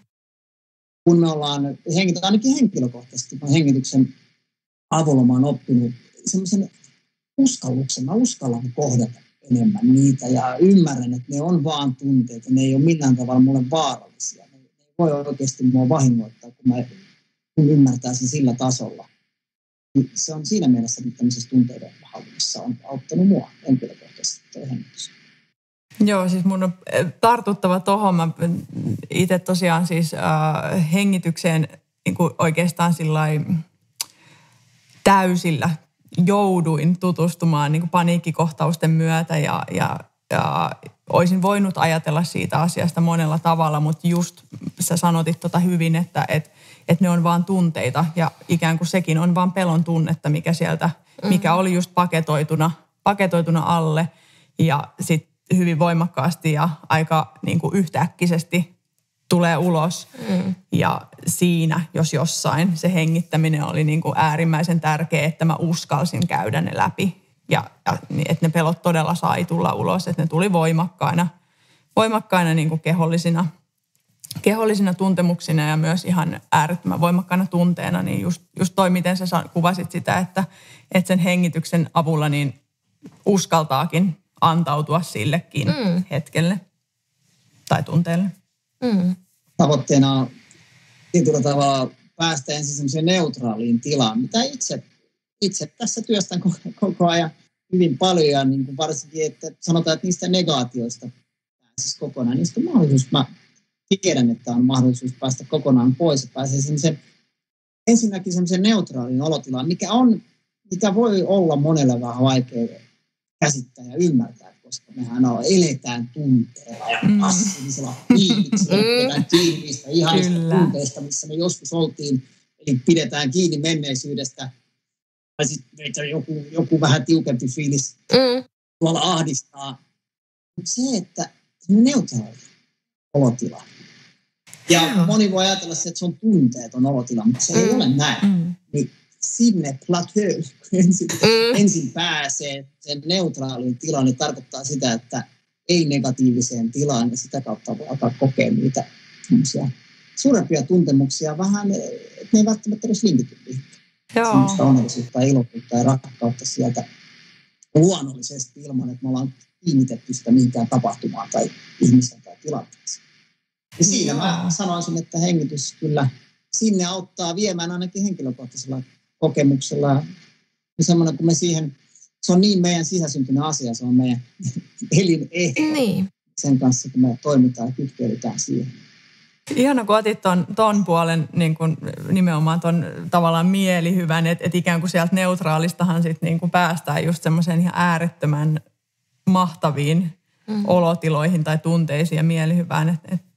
Speaker 3: Kun me ollaan, ainakin henkilökohtaisesti, kun hengityksen avulla mä oon oppinut semmoisen uskalluksen. Mä uskallan kohdata enemmän niitä ja ymmärrän, että ne on vaan tunteita. Ne ei ole millään tavalla mulle vaarallisia. Ne ei voi oikeasti mua vahingoittaa, kun ymmärtää sen sillä tasolla. Se on siinä mielessä, että tämmöisessä tunteiden hallinnassa on auttanut mua henkilökohtaisesti toi hengitys.
Speaker 1: Joo, siis mun on tartuttava tohon. Mä itse tosiaan siis hengitykseen niin kuin oikeastaan sillai täysillä jouduin tutustumaan niin kuin paniikkikohtausten myötä ja olisin voinut ajatella siitä asiasta monella tavalla, mutta just sä sanotit hyvin, että ne on vaan tunteita ja ikään kuin sekin on vaan pelon tunnetta, mikä oli just paketoituna alle ja sitten hyvin voimakkaasti ja aika niin kuin yhtäkkisesti tulee ulos. Ja siinä, jos jossain, se hengittäminen oli niin kuin äärimmäisen tärkeä, että mä uskalsin käydä ne läpi. Ja että ne pelot todella sai tulla ulos, että ne tuli voimakkaina niin kuin kehollisina tuntemuksina ja myös ihan äärettömän voimakkaana tunteena. Niin just toi, miten sä kuvasit sitä, että sen hengityksen avulla niin uskaltaakin antautua sillekin hetkelle tai tunteelle.
Speaker 3: Tavoitteena on tietyllä tavalla päästä ensin semmoiseen neutraaliin tilaan, mitä itse tässä työstän koko ajan hyvin paljon, ja niin kuin varsinkin, että sanotaan, että niistä negaatioista pääsisi kokonaan. Niistä on mahdollisuus, mä tiedän, että on mahdollisuus päästä kokonaan pois ja pääsee ensinnäkin semmoisen neutraaliin olotilaan, mikä voi olla monelle vähän vaikea käsittää ja ymmärtää, koska mehän eletään tunteella ja passiivisella fiiliksellä, tiiviistä, ihanista tunteista, missä me joskus oltiin, eli pidetään kiinni menneisyydestä, tai sitten joku vähän tiukempi fiilis tuolla ahdistaa. Mutta se, että se on neutraali olotila. Ja moni voi ajatella se, että se on tunteeton olotila, mutta se ei ole näin. Niin sinne plateaulle, kun ensin pääsee sen neutraaliin tilaan, niin tarkoittaa sitä, että ei negatiiviseen tilaan, ja sitä kautta voi alkaa kokea niitä suurempia tuntemuksia, vähän, että ne ei välttämättä edes linkity niihin. Semmoista onnellisuutta ja iloisuutta ja rakkautta sieltä luonnollisesti ilman, että me ollaan kiinnitetty sitä mihinkään tapahtumaan tai ihmisen tai tilanteeseen. Ja siinä mä sanoisin, että hengitys kyllä sinne auttaa viemään ainakin henkilökohtaisella kokemuksella. Ja semmoinen, kun me siihen, se on niin meidän sisäsyntyinen asia, se on meidän elinehto sen kanssa, kun me toimitaan ja kytkeydytään siihen.
Speaker 1: Ihana, kun otit ton puolen niin kun nimenomaan ton tavallaan mielihyvän, että ikään kuin sieltä neutraalistahan sit niin kun päästään just semmoiseen ihan äärettömän mahtaviin olotiloihin tai tunteisiin ja mielihyvään.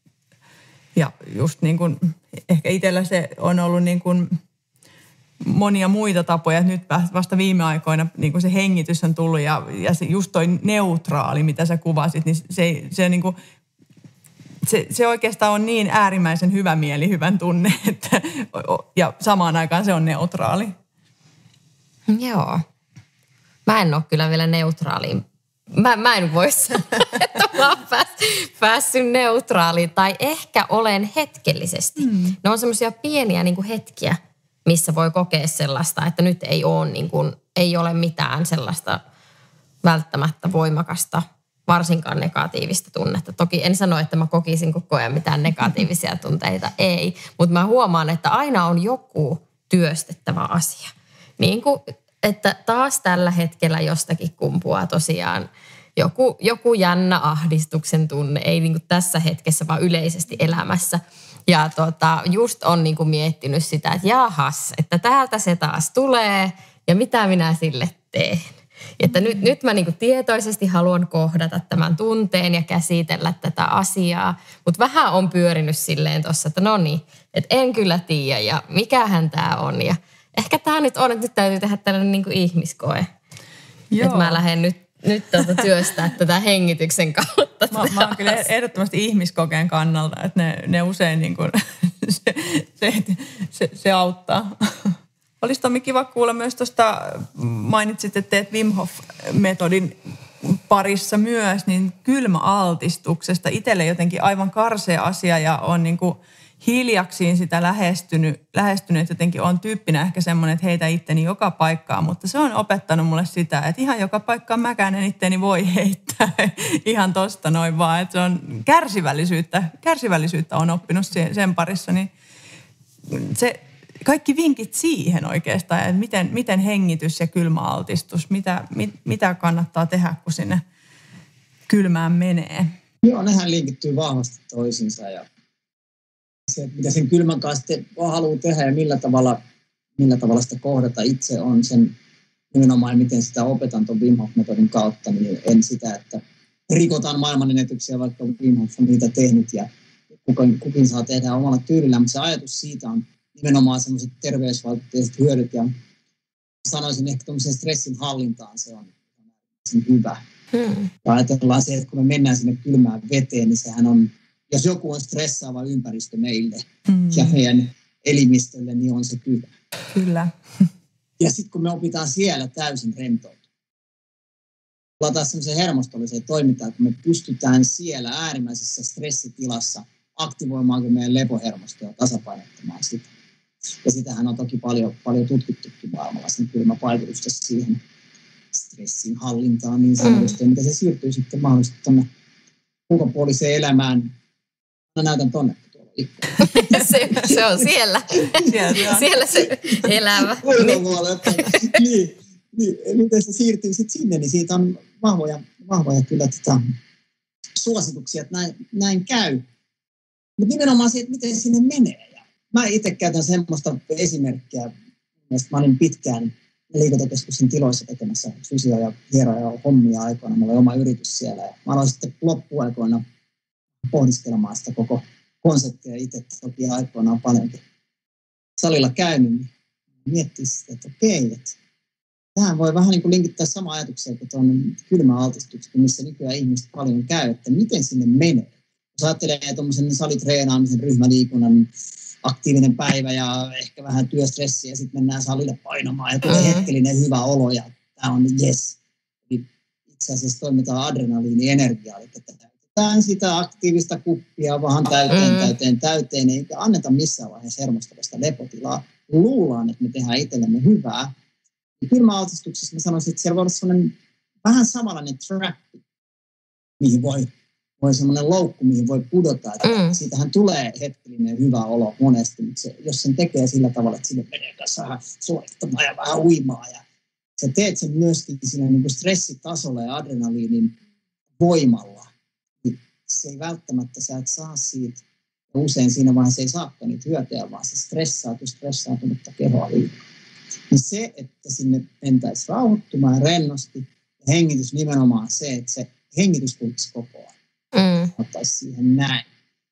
Speaker 1: Ja just niin kuin, ehkä itsellä se on ollut niin kuin monia muita tapoja. Nyt vasta viime aikoina niin kuin se hengitys on tullut ja se just toi neutraali, mitä sä kuvasit, niin se niin kuin se oikeastaan on niin äärimmäisen hyvä mielihyvän tunne, ja samaan aikaan se on neutraali.
Speaker 2: Joo. Mä en ole kyllä vielä neutraaliin. Mä en voi sanoa, että mä oon päässyt neutraaliin. Tai ehkä olen hetkellisesti. Ne on semmoisia pieniä niin kuin hetkiä, missä voi kokea sellaista, että nyt ei ole mitään sellaista välttämättä voimakasta, varsinkaan negatiivista tunnetta. Toki en sano, että mä kokisin koko ajan mitään negatiivisia tunteita, ei. Mutta mä huomaan, että aina on joku työstettävä asia. Niin kuin, että taas tällä hetkellä jostakin kumpuaa tosiaan joku jännä ahdistuksen tunne. Ei niin kuin tässä hetkessä, vaan yleisesti elämässä. Ja just on niin kuin miettinyt sitä, että jahas, että täältä se taas tulee ja mitä minä sille teen. Että nyt mä niin kuin tietoisesti haluan kohdata tämän tunteen ja käsitellä tätä asiaa, mutta vähän on pyörinyt silleen tuossa, että no niin, että en kyllä tiedä ja mikähän tämä on. Ja ehkä tämä nyt on, että nyt täytyy tehdä tällainen niin kuin ihmiskoe. Joo. Että mä lähden nyt työstää tätä hengityksen kautta.
Speaker 1: Mä oon kyllä ehdottomasti ihmiskokeen kannalta, että ne usein niin kuin, se auttaa. Olisi Tommi kiva kuulla myös tuosta, mainitsit, että teet Wim Hof-metodin parissa myös, niin kylmäaltistuksesta. Itselle jotenkin aivan karsea asia ja on niin kuin hiljaksiin sitä lähestynyt. Jotenkin on tyyppinä ehkä semmoinen, että heitä itteni joka paikkaan, mutta se on opettanut mulle sitä, että ihan joka paikkaan mäkään en itteni voi heittää ihan tosta noin vaan. Että se on kärsivällisyyttä on oppinut sen parissa, niin se kaikki vinkit siihen oikeastaan, että miten hengitys ja kylmäaltistus, mitä kannattaa tehdä, kun sinne kylmään menee?
Speaker 3: Joo, nehän linkittyy vahvasti toisiinsa ja se, mitä sen kylmän kanssa haluaa tehdä ja millä tavalla sitä kohdata itse on sen nimenomaan, miten sitä opetan tuon Wim Hof-metodin kautta, niin en sitä, että rikotaan maailmanennätyksiä, vaikka Wim Hof on niitä tehnyt ja kukin saa tehdä omalla tyylillä, mutta se ajatus siitä on nimenomaan semmoiset terveysvaikutteiset hyödyt ja sanoisin ehkä tuollaisen stressin hallintaan se on hyvä. Ja ajatellaan se, että kun me mennään sinne kylmään veteen, niin sehän on, jos joku on stressaava ympäristö meille ja meidän elimistölle, niin on se kylmä.
Speaker 1: Kyllä.
Speaker 3: Ja sitten kun me opitaan siellä täysin rentoutua, ollaan taas semmoiseen hermostolliseen toimintaan, kun me pystytään siellä äärimmäisessä stressitilassa aktivoimaan meidän lepohermostoa ja tasapainottamaan sitä. Ja sitähän on toki paljon tutkittukin maailmalla, sen kylmävaikutusta siihen stressin hallintaan niin sanotusti, ja miten se siirtyy sitten mahdollisesti tuonne ulkopuoliseen elämään. Mä näytän tonne tuolla ikkunaan.
Speaker 2: Se on siellä. Siellä se elävä.
Speaker 3: Niin, miten se siirtyy sitten sinne, niin siitä on vahvoja kyllä suosituksia, että näin käy. Mutta nimenomaan se, että miten sinne menee. Ja mä itse käytän semmoista esimerkkiä, että mä olin pitkään liikuntakeskuksen tiloissa tekemässä fysio- ja hieroja hommia aikoina. Mulla oli oma yritys siellä ja mä aloin sitten loppuaikoina pohdiskelemaan sitä koko konseptia itse toki aikoinaan paljonkin salilla käynyt. Niin miettii sitä, että okei, että tähän voi vähän niin kuin linkittää sama ajatuksia kuin tuon kylmäaltistuksen, missä nykyään ihmiset paljon käy, että miten sinne menee. Jos ajattelee tuommoisen salitreenaamisen, ryhmäliikunnan, aktiivinen päivä ja ehkä vähän työstressiä ja sitten mennään salille painamaan ja tulee hetkellinen hyvä olo ja tämä on yes. Eli itse asiassa toimitaan adrenaliinienergiaa, eli täytetään sitä aktiivista kuppia vaan täyteen, eikä anneta missään vaiheessa hermostollista lepotilaa. Luullaan, että me tehdään itsellemme hyvää. Kylmäaltistuksessa mä sanoisin, että siellä voi olla sellainen vähän samanlainen trappi, mihin voi semmoinen loukku, mihin voi pudota. Siitähän tulee hetkellinen hyvä olo monesti, mutta jos sen tekee sillä tavalla, että sinne menee kanssa vähän suorittamaan ja vähän uimaa. Ja sä teet sen myöskin siinä niin kuin stressitasolla ja adrenaliinin voimalla. Niin se ei välttämättä, sä et saa siitä. Ja usein siinä vaiheessa ei saakaan niitä hyötyjä, vaan se stressaatunutta kehoa liikaa. Niin se, että sinne mentäisiin rauhoittumaan rennosti ja hengitys nimenomaan se, että se hengitys kulkisi koko ajan. Ottaisi siihen näin.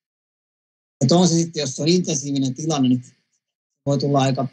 Speaker 3: Ja on se sitten, jos on intensiivinen tilanne, niin voi tulla aika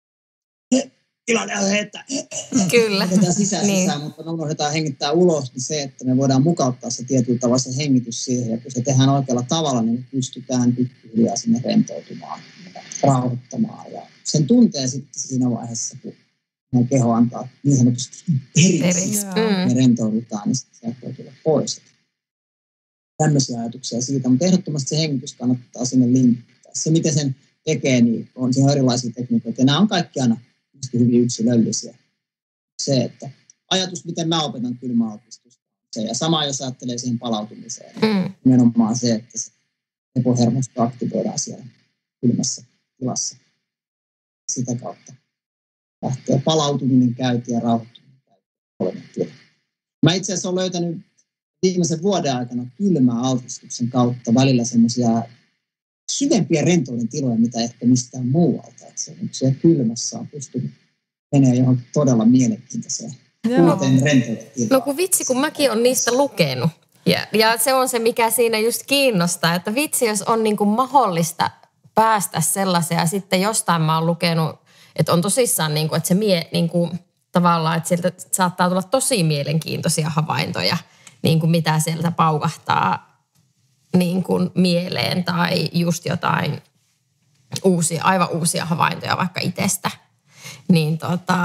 Speaker 3: tilanne on että
Speaker 2: kyllä.
Speaker 3: Sisään, mutta me unohdetaan hengittää ulos, niin se, että me voidaan mukauttaa se tietyllä tavalla se hengitys siihen, ja kun se tehdään oikealla tavalla, niin pystytään pikkuhiljaa sinne rentoutumaan, rauhoittamaan, ja sen tuntee sitten siinä vaiheessa, kun meidän keho antaa niin sanotusti periksi, me rentoudutaan, niin sitten sieltä voi tulla pois. Tämmöisiä ajatuksia siitä, mutta ehdottomasti se hengitys kannattaa sinne linkittää. Se, miten sen tekee, niin on siihen erilaisia tekniikoita, ja nämä on kaikki aina hyvin yksilöllisiä. Se, että ajatus, miten mä opetan kylmäaltistusta, ja sama jos ajattelee siihen palautumiseen, nimenomaan se, että se lepohermosto aktivoidaan siellä kylmässä tilassa. Sitä kautta lähtee palautuminen käyntiin ja rauhoittuminen käyntiin. Mä itse asiassa olen löytänyt viimeisen vuoden aikana kylmäaltistuksen kautta välillä semmoisia syvempiä rentouden tiloja, mitä ehkä mistään muualta. Että se on siellä kylmässä on pystynyt menemään johonkin todella mielenkiintoiseen uuteen rentouden tilaan.
Speaker 2: No kun vitsi, kun mäkin olen niistä lukenut. Ja se on se, mikä siinä just kiinnostaa, että vitsi, jos on niin kuin mahdollista päästä sellaiseen. Ja sitten jostain mä oon lukenut, että on tosissaan, niin kuin, että se niin kuin, tavallaan, että sieltä saattaa tulla tosi mielenkiintoisia havaintoja, niin kuin mitä sieltä paukahtaa niin kuin mieleen tai just jotain aivan uusia havaintoja vaikka itsestä. niin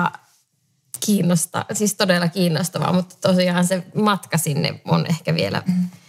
Speaker 2: siis todella kiinnostavaa, mutta tosiaan se matka sinne on ehkä vielä,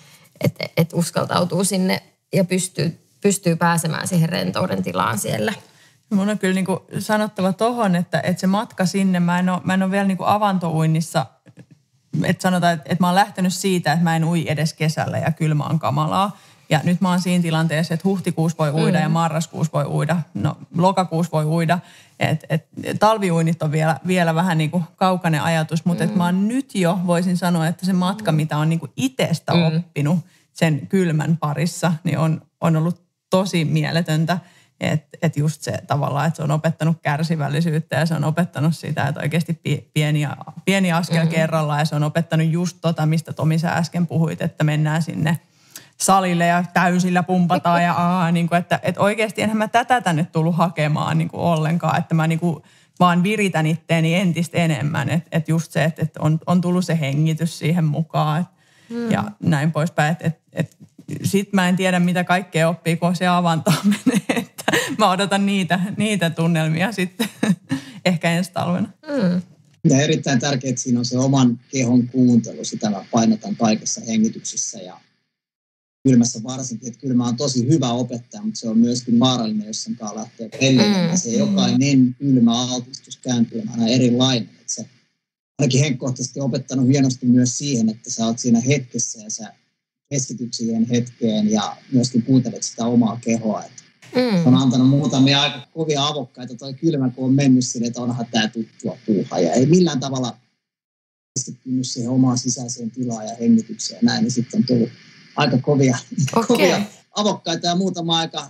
Speaker 2: että uskaltautuu sinne ja pystyy pääsemään siihen rentouden tilaan siellä.
Speaker 1: Mun on kyllä niin kuin sanottava tohon, että se matka sinne, mä en ole vielä niin kuin avantouinnissa, että sanotaan, että mä oon lähtenyt siitä, että mä en ui edes kesällä ja kylmä on kamalaa. Ja nyt mä oon siinä tilanteessa, että huhtikuussa voi uida ja marraskuussa voi uida, no lokakuussa voi uida. Talviuinnit on vielä vähän niin kuin kaukainen ajatus, mutta että mä oon nyt jo, voisin sanoa, että se matka, mitä on niin kuin itsestä oppinut sen kylmän parissa, niin on ollut tosi mieletöntä. Että just se tavallaan, että se on opettanut kärsivällisyyttä ja se on opettanut sitä, että oikeasti pieni askel kerrallaan ja se on opettanut just mistä Tomi sä äsken puhuit, että mennään sinne salille ja täysillä pumpataan ja niin kuin, että oikeasti enhän mä tätä tänne tullut hakemaan niin kuin ollenkaan, että mä niin kuin vaan viritän itteeni entistä enemmän, että just se, että on tullut se hengitys siihen mukaan ja näin poispäin, että sit mä en tiedä, mitä kaikkea oppii, kun se avantoon menee, että mä odotan niitä tunnelmia sitten ehkä ensi talvena.
Speaker 3: Ja erittäin tärkeää, että siinä on se oman kehon kuuntelu, sitä mä painotan kaikessa hengityksessä ja kylmässä varsinkin, että kylmä on tosi hyvä opettaja, mutta se on myöskin vaarallinen, jos sen kanssa lähtee pelleilemään. Se jokainen kylmä altistus kääntyy aina erilainen. Että se ainakin henkkohtaisesti opettanut hienosti myös siihen, että sä oot siinä hetkessä ja sä keskityt siihen hetkeen ja myöskin kuuntelet sitä omaa kehoa. Se on antanut muutamia aika kovia avokkaita toi kylmä, kun on mennyt sinne, että onhan tää tuttua puuhaa. Ja ei millään tavalla keskittynyt siihen omaan sisäiseen tilaan ja hengitykseen ja näin, niin sitten on tullut aika kovia avokkaita ja muutama aika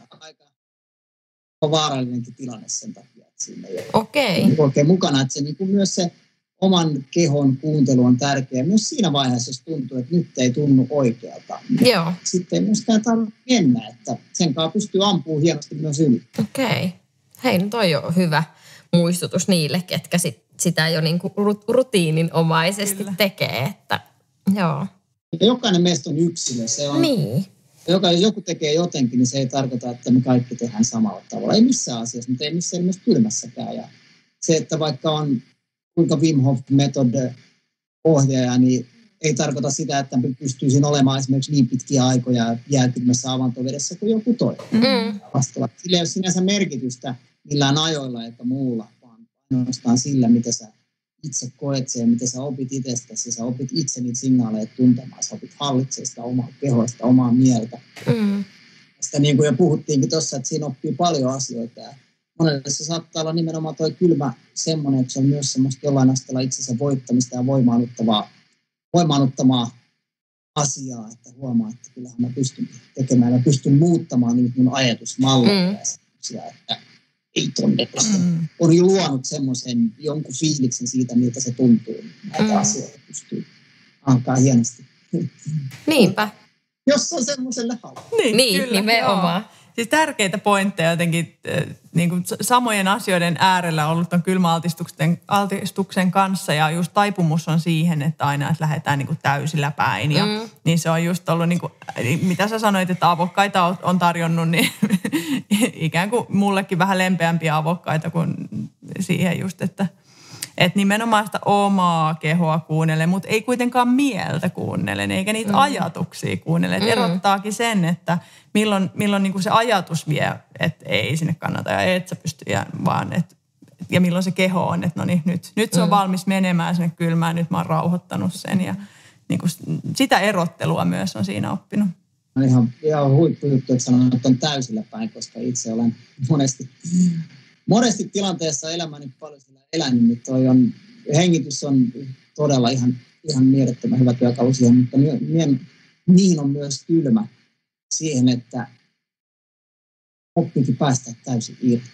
Speaker 3: vaarallinenkin tilanne sen takia, että siinä ei ole oikein mukana. Että se, niin kuin myös se oman kehon kuuntelu on tärkeä myös siinä vaiheessa, jos tuntuu, että nyt ei tunnu oikealta.
Speaker 2: Joo.
Speaker 3: Sitten ei myöskään tarvitse mennä, että sen kanssa pystyy ampumaan hienosti myös yli.
Speaker 2: Okei. Hei, no toi on hyvä muistutus niille, ketkä sitä jo niin kuin rutiininomaisesti tekee. Että, joo.
Speaker 3: Ja jokainen meistä on yksilö. Se on,
Speaker 2: niin.
Speaker 3: Jos joku tekee jotenkin, niin se ei tarkoita, että me kaikki tehdään samalla tavalla. Ei missään asiassa, mutta ei missään myös kylmässäkään. Ja se, että vaikka on kuinka Wim Hof Method-ohjaaja, niin ei tarkoita sitä, että pystyisin olemaan esimerkiksi niin pitkiä aikoja jääkylmässä avantovedessä kuin joku toinen. Sillä ei ole sinänsä merkitystä millään ajoilla eikä muulla, vaan ainoastaan sillä, mitä sä itse koet sen, miten sä opit itsestäsi, sä opit itse niitä signaaleja tuntemaan, sä opit hallitsemaan sitä omaa kehoista, omaa mieltä. Sitä niin kuin jo puhuttiinkin tuossa, että siinä oppii paljon asioita. Ja monelle se saattaa olla nimenomaan toi kylmä semmoinen, että se on myös semmoista jollain asteella itsensä voittamista ja voimaannuttamaa asiaa, että huomaa, että kyllähän mä pystyn tekemään ja pystyn muuttamaan niitä mun ajatusmalleja ja semmoisia, että ei tonne. On jo luonut semmoisen jonkun fiiliksen siitä, miltä se tuntuu. Näitä asioita pystyy alkaa hienosti.
Speaker 2: Niinpä.
Speaker 3: Jos on semmoiselle haluaa.
Speaker 2: Niin kyllä, nimenomaan. Joo.
Speaker 1: Siis tärkeitä pointteja jotenkin niin kuin samojen asioiden äärellä ollut on kylmäaltistuksen kanssa ja just taipumus on siihen, että aina että lähdetään niin kuin täysillä päin. Ja, niin se on just ollut, niin kuin, mitä sä sanoit, että avokkaita on tarjonnut, niin ikään kuin mullekin vähän lempeämpiä avokkaita kuin siihen just, että nimenomaan sitä omaa kehoa kuunnellen, mutta ei kuitenkaan mieltä kuunnellen, eikä niitä ajatuksia kuunnellen. Erottaakin sen, että milloin niin kuin se ajatus vie, että ei sinne kannata ja et sä pysty, vaan ja milloin se keho on, että no niin, nyt se on valmis menemään sinne kylmään, nyt mä oon rauhoittanut sen ja niin kuin sitä erottelua myös on siinä oppinut.
Speaker 3: No ihan huippujuttu, että sanon, että on täysillä päin, koska itse olen monesti tilanteessa elämäni paljon sillä elänyt, niin hengitys on todella ihan mielettömän hyvä työkalu siihen, mutta niin on myös kylmä siihen, että oppiikin päästä täysin irti.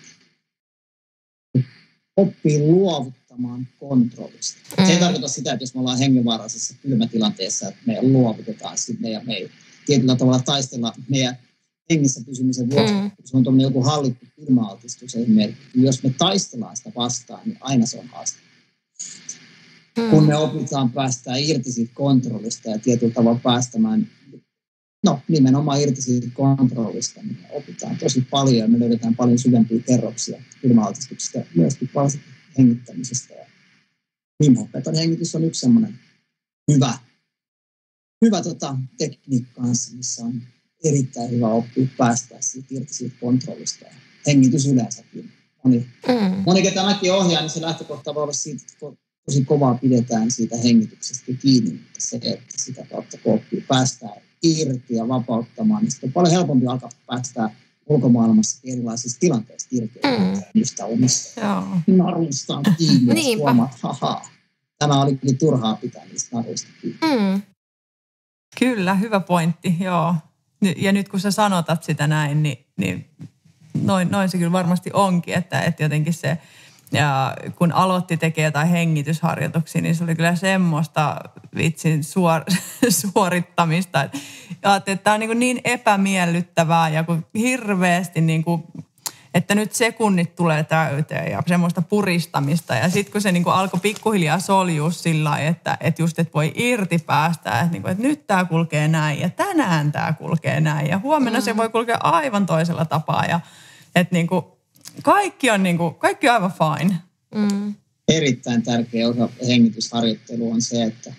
Speaker 3: Oppii luovuttamaan kontrollista. Se ei tarkoita sitä, että jos me ollaan hengenvaarallisessa kylmätilanteessa, että me luovutetaan sinne ja me ei tietyllä tavalla taistella meidän hengissä pysymisen vuoksi. Se on tuommoinen joku hallittu kylmäaltistus esimerkiksi. Jos me taistellaan sitä vastaan, niin aina se on haaste. Kun me opitaan päästään irti siitä kontrollista ja tietyllä tavalla päästämään, nimenomaan irti siitä kontrollista, niin me opitaan tosi paljon ja me löydetään paljon syvempiä kerroksia kylmäaltistuksista myöskin hengittämisestä. Ja Wim Hof hengitys on yksi semmoinen hyvä tekniikka kanssa, missä on erittäin hyvä oppia päästä irti siitä kontrollista ja hengitys yleensäkin. Moni ketä mäkin ohjaa, niin se lähtökohta voi olla siitä, että tosi kovaa pidetään siitä hengityksestä kiinni, mutta se, että sitä kautta kun oppii päästään irti ja vapauttamaan, niin sitten on paljon helpompi alkaa päästää ulkomaailmassa erilaisista tilanteista irti, niistä omista naruistaan kiinni, ja huomaat, tämä olikin turhaa pitää niistä naruista kiinni.
Speaker 1: Kyllä, hyvä pointti, joo. Ja nyt kun sä sanotat sitä näin, niin noin se kyllä varmasti onkin, että jotenkin se, ja kun aloitti tekemään jotain hengitysharjoituksia, niin se oli kyllä semmoista vitsin suorittamista. Että tämä on niin epämiellyttävää ja kun hirveästi, että nyt sekunnit tulee täyteen ja semmoista puristamista. Ja sitten kun se alkoi pikkuhiljaa soljua sillä lailla, että voi irti päästä, että nyt tämä kulkee näin ja tänään tämä kulkee näin ja huomenna se voi kulkea aivan toisella tapaa. Ja että kaikki on aivan fine.
Speaker 3: Erittäin tärkeä osa hengitysharjoittelu on se, että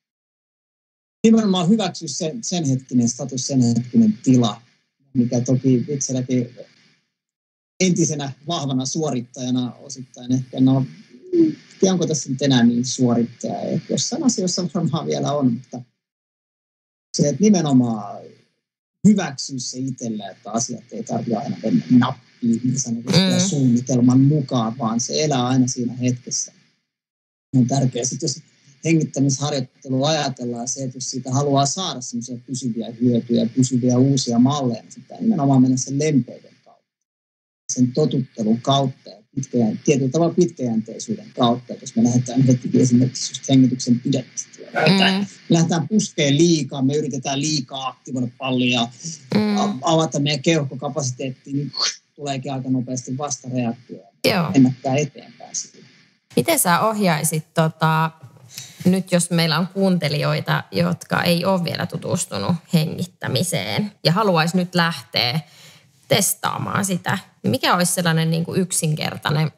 Speaker 3: nimenomaan hyväksyä sen hetkinen status, sen hetkinen tila, mikä toki itselläkin entisenä vahvana suorittajana osittain ehkä, onko tässä nyt enää niin suorittaja, jossain asioissa varmaan vielä on, mutta se, että nimenomaan hyväksyä se itselle, että asiat ei tarvitse aina mennä nappiin niin sanotusti suunnitelman mukaan, vaan se elää aina siinä hetkessä. On tärkeää. Sitten jos hengittämisharjoittelua ajatellaan se, että jos siitä haluaa saada semmoisia pysyviä hyötyjä, pysyviä uusia malleja, niin sitten nimenomaan mennä sen lempeyden kautta, sen totuttelun kautta ja tietyllä tavalla pitkäjänteisyyden kautta. Jos me lähdetään hetkikin esimerkiksi just hengityksen pidettä, lähdetään puskeen liikaa, me yritetään liikaa aktivoida pallia, avata meidän keuhkokapasiteettiin, niin tuleekin aika nopeasti vastareaktio ja ennättää eteenpäin siitä.
Speaker 2: Miten sä ohjaisit, nyt jos meillä on kuuntelijoita, jotka ei ole vielä tutustunut hengittämiseen ja haluaisi nyt lähteä testaamaan sitä, niin mikä olisi sellainen yksinkertainen,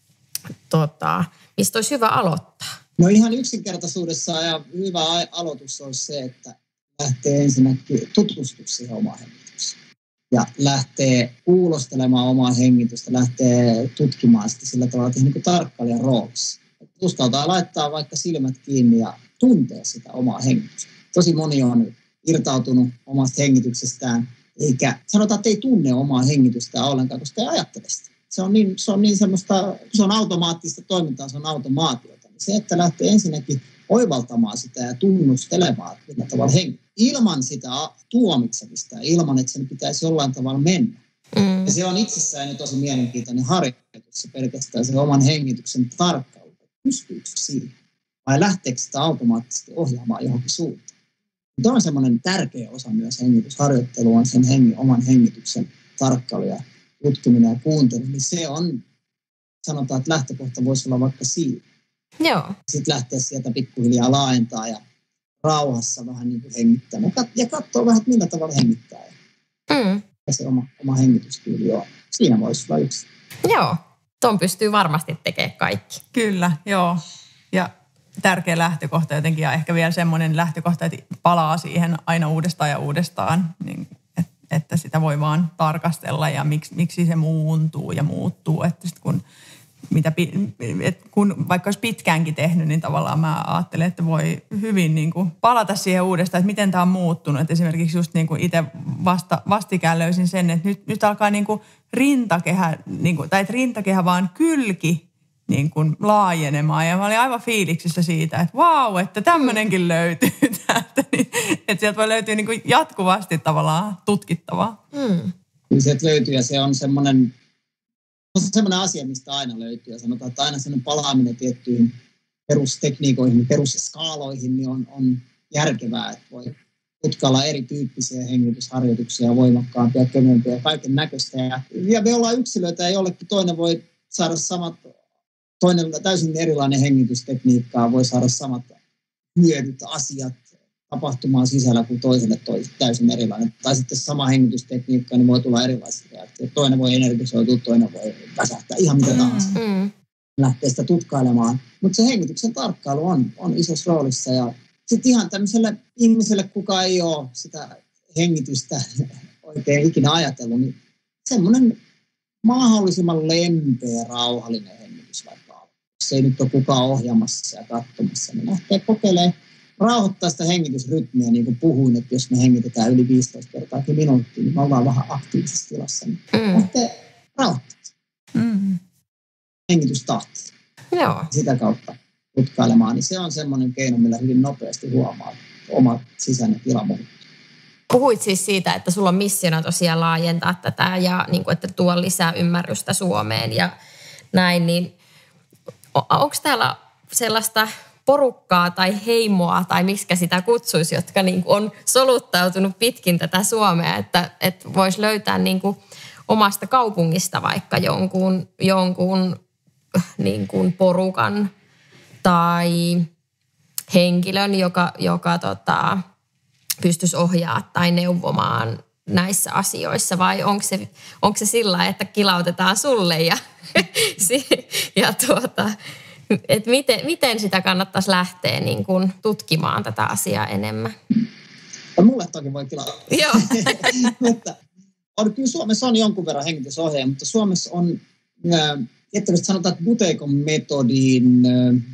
Speaker 2: mistä olisi hyvä aloittaa?
Speaker 3: No ihan yksinkertaisuudessaan ja hyvä aloitus olisi se, että lähtee ensinnäkin tutustumaan siihen omaan hengitykseen. Ja lähtee kuulostelemaan omaa hengitystä, lähtee tutkimaan sitä sillä tavalla, että niin kuin tarkkailijan roolissa. Uskaltaa laittaa vaikka silmät kiinni ja tuntee sitä omaa hengitystä. Tosi moni on irtautunut omasta hengityksestään, eikä sanotaan, että ei tunne omaa hengitystään ollenkaan, koska ei ajattele sitä. Se on niin semmoista, se on automaattista toimintaa, se on automaatiota. Se, että lähtee ensinnäkin oivaltamaan sitä ja tunnustelemaan, millä tavalla ilman sitä tuomitsemista, ilman että sen pitäisi jollain tavalla mennä. Ja se on itsessään jo tosi mielenkiintoinen harjoitus, se pelkästään se oman hengityksen tarkkailu. Pystyykö siihen? Vai lähteekö sitä automaattisesti ohjaamaan johonkin suuntaan? Tämä on semmoinen tärkeä osa myös hengitysharjoittelua, on sen oman hengityksen tarkkailu ja tutkiminen ja kuuntelu. Niin se on, sanotaan, että lähtökohta voisi olla vaikka siinä.
Speaker 2: Joo.
Speaker 3: Sitten lähteä sieltä pikkuhiljaa laajentaa ja rauhassa vähän niin kuin hengittämään. Ja katsoa vähän, millä tavalla hengittää. Ja se oma hengitystyyli on. Siinä voisi olla yksi.
Speaker 2: Joo, tuon pystyy varmasti tekemään kaikki.
Speaker 1: Kyllä, joo. Ja tärkeä lähtökohta jotenkin ja ehkä vielä semmoinen lähtökohta, että palaa siihen aina uudestaan ja uudestaan, niin että sitä voi vaan tarkastella ja miksi se muuntuu ja muuttuu. Että sit kun vaikka olisi pitkäänkin tehnyt, niin tavallaan mä ajattelen, että voi hyvin niin kuin palata siihen uudestaan, että miten tämä on muuttunut. Että esimerkiksi just niin kuin itse vastikään löysin sen, että nyt alkaa niin kuin rintakehä, niin kuin, tai rintakehä vaan kylki niin kuin laajenemaan. Ja mä olin aivan fiiliksissä siitä, että vau, että tämmöinenkin löytyy täältä. Että sieltä voi löytyä niin kuin jatkuvasti tavallaan tutkittavaa.
Speaker 3: Sieltä löytyy ja se on semmoinen asia, mistä aina löytyy. Ja sanotaan, että aina semmoinen palaaminen tiettyihin perustekniikoihin, perusskaaloihin, niin on järkevää, että voi tutkailla erityyppisiä hengitysharjoituksia, voimakkaampia, kevyempiä ja kaiken näköistä. Ja me ollaan yksilöitä ja jollekin toinen voi saada toinen täysin erilainen hengitystekniikkaa, voi saada samat hyödyt, asiat tapahtumaan sisällä kuin toiselle täysin erilainen. Tai sitten sama hengitystekniikka, niin voi tulla erilaisia reaktioita. Toinen voi energisoitua, toinen voi väsähtää, ihan mitä tahansa. lähtee sitä tutkailemaan. Mutta se hengityksen tarkkailu on isossa roolissa. Ja sitten ihan tämmöiselle ihmiselle, kuka ei ole sitä hengitystä oikein ikinä ajatellut, niin semmoinen mahdollisimman lempeä, rauhallinen hengitys vaikka. Jos ei nyt ole kukaan ohjaamassa ja katsomassa, niin lähtee kokeilemaan rauhoittaa sitä hengitysrytmiä, niin kuin puhuin, että jos me hengitetään yli 15 kertaakin minuuttia, niin me ollaan vähän aktiivisessa tilassa. Niin lähtee rauhoittaa hengitystahtia.
Speaker 2: Joo.
Speaker 3: Sitä kautta tutkailemaan, niin se on semmoinen keino, millä hyvin nopeasti huomaa oma sisäinen tila muuttuu.
Speaker 2: Puhuit siis siitä, että sulla on missiona tosiaan laajentaa tätä ja niin kuin, että tuo lisää ymmärrystä Suomeen ja näin, niin onko täällä sellaista porukkaa tai heimoa tai miskä sitä kutsuisi, jotka niin kuin on soluttautunut pitkin tätä Suomea, että voisi löytää niin kuin omasta kaupungista vaikka jonkun niin kuin porukan tai henkilön, joka pystyisi ohjaamaan tai neuvomaan näissä asioissa, vai onko se sillä lailla, että kilautetaan sulle ja että miten sitä kannattaisi lähteä niin kuin tutkimaan tätä asiaa enemmän?
Speaker 3: Ja mulle toki voi tilauttaa.
Speaker 2: Joo.
Speaker 3: Mutta kyllä Suomessa on jonkun verran hengitysohjeja, mutta Suomessa on, että sanotaan, että Buteikon metodin,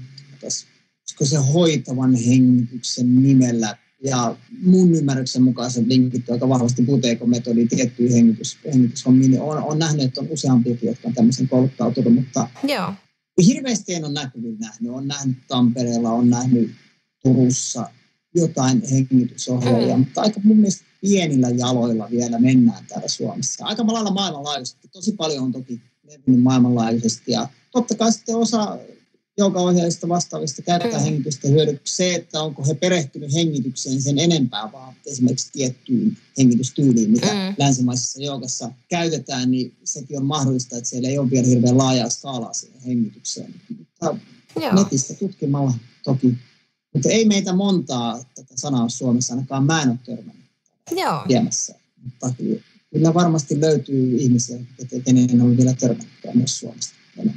Speaker 3: olisiko se hoitavan hengityksen nimellä, ja mun ymmärryksen mukaan se linkittyy aika vahvasti Buteikon metodiin tiettyihin hengityshommiin. On nähnyt, että on useampiakin, jotka on tämmöisen kouluttautunut, mutta
Speaker 2: joo.
Speaker 3: Hirveästi en ole nähnyt. Olen nähnyt Tampereella, on nähnyt Turussa jotain hengitysohjeja, mutta aika mun mielestä pienillä jaloilla vielä mennään täällä Suomessa. Aika lailla maailmanlaajuisesti. Tosi paljon on toki levinnyt maailmanlaajuisesti ja totta kai sitten osa joogaohjaajista vastaavista käyttää hengitystä hyödyksi. Se, että onko he perehtynyt hengitykseen sen enempää, vaan esimerkiksi tiettyyn hengitystyyliin, mitä länsimaisessa joogassa käytetään, niin sekin on mahdollista, että siellä ei ole vielä hirveän laajaa skaalaa siihen hengitykseen. Mutta netistä tutkimalla toki. Mutta ei meitä montaa tätä sanaa Suomessa, ainakaan mä en ole törmännyt viemässä. Mutta kyllä varmasti löytyy ihmisiä, kenen on vielä törmännytkään myös Suomesta.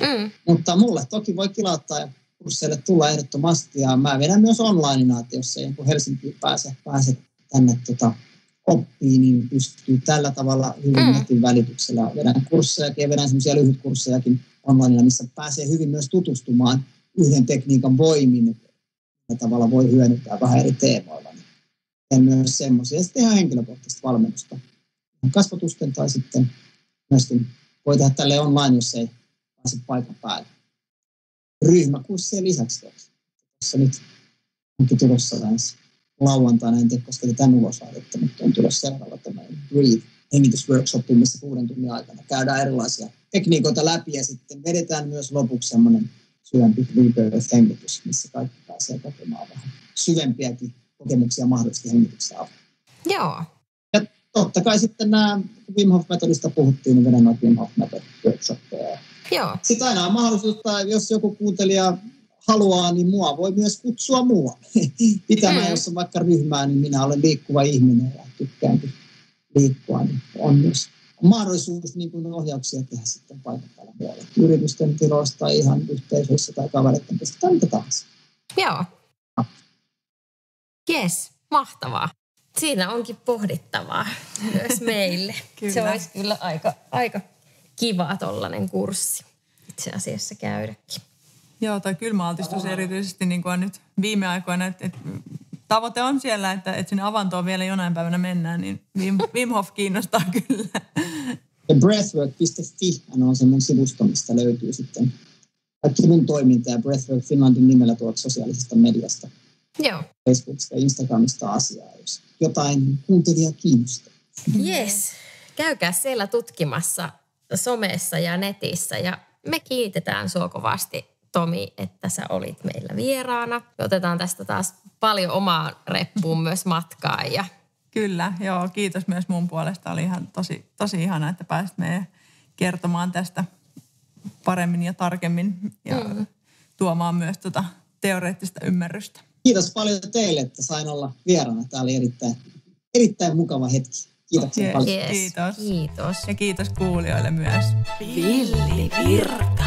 Speaker 3: Mutta mulle toki voi kilauttaa ja kursseille tulla ehdottomasti. Ja mä vedän myös onlineina, että jos ei joku Helsinkiin pääse tänne oppiin, niin pystyy tällä tavalla hyvin netin välityksellä. Vedän kurssejakin ja vedän semmoisia lyhytkurssejakin onlineina, missä pääsee hyvin myös tutustumaan yhden tekniikan voimin. Ja tavalla voi hyödyntää vähän eri teemoilla. Ja myös semmoisia. Ja sitten ihan henkilökohtaista valmennusta. Kasvatusten tai sitten myöskin voi tehdä tälleen online, jos ei pääse paikan päälle. Ryhmäkurssien lisäksi tuossa nyt onkin tulossa lauantaina, en tiedä, koska tämän ulosaadetta, mutta on tulossa seuraava tämmöinen hengitysworkshopi, missä 6 tunnin aikana käydään erilaisia tekniikoita läpi ja sitten vedetään myös lopuksi semmoinen syvempi rebirth-hengitys, missä kaikki pääsee kokemaan vähän syvempiäkin kokemuksia mahdollisesti hengityksen avulla.
Speaker 2: Joo.
Speaker 3: Ja totta kai sitten nämä Wim Hof-metodista puhuttiin, niin vedän noita Wim Hof-metod-workshoppeja.
Speaker 2: Joo.
Speaker 3: Sitten aina on mahdollisuus, että jos joku kuuntelija haluaa, niin mua voi myös kutsua muualle. Pitämään, jos on vaikka ryhmää, niin minä olen liikkuva ihminen ja tykkäänkin liikkua, niin on myös mahdollisuus niin kuin ohjauksia tehdä sitten paikan päällä muualle. Yritysten tiloista tai ihan yhteisöissä tai kavereiden kanssa tai mitä tahansa.
Speaker 2: Joo. Jes, mahtavaa. Siinä onkin pohdittavaa myös meille. Se olisi kyllä aika kiva tollainen kurssi itse asiassa käydäkin.
Speaker 1: Joo, tai kylmäaltistus erityisesti niin kuin on nyt viime aikoina, että tavoite on siellä, että sinne avantoon vielä jonain päivänä mennään, niin Wim Hof kiinnostaa kyllä.
Speaker 3: Ja breathwork.fi on se mun sivusto, mistä löytyy sitten kaikki mun toiminta ja Breathwork Finlandin nimellä tuolta sosiaalisesta mediasta.
Speaker 2: Joo.
Speaker 3: Facebookista ja Instagramista asiaa, jos jotain kuuntelijaa kiinnostaa.
Speaker 2: Jes, käykää siellä tutkimassa somessa ja netissä ja me kiitetään sua kovasti, Tomi, että sä olit meillä vieraana. Me otetaan tästä taas paljon omaa reppuun myös matkaan. Ja...
Speaker 1: Kyllä, joo, kiitos myös mun puolesta. Oli ihan tosi ihana, että pääsit meidän kertomaan tästä paremmin ja tarkemmin ja tuomaan myös teoreettista ymmärrystä.
Speaker 3: Kiitos paljon teille, että sain olla vieraana. Tämä oli erittäin mukava hetki. Kiitoksia paljon.
Speaker 2: Yes.
Speaker 1: Kiitos.
Speaker 2: Kiitos.
Speaker 1: Ja kiitos kuulijoille myös.
Speaker 2: Villi Virta.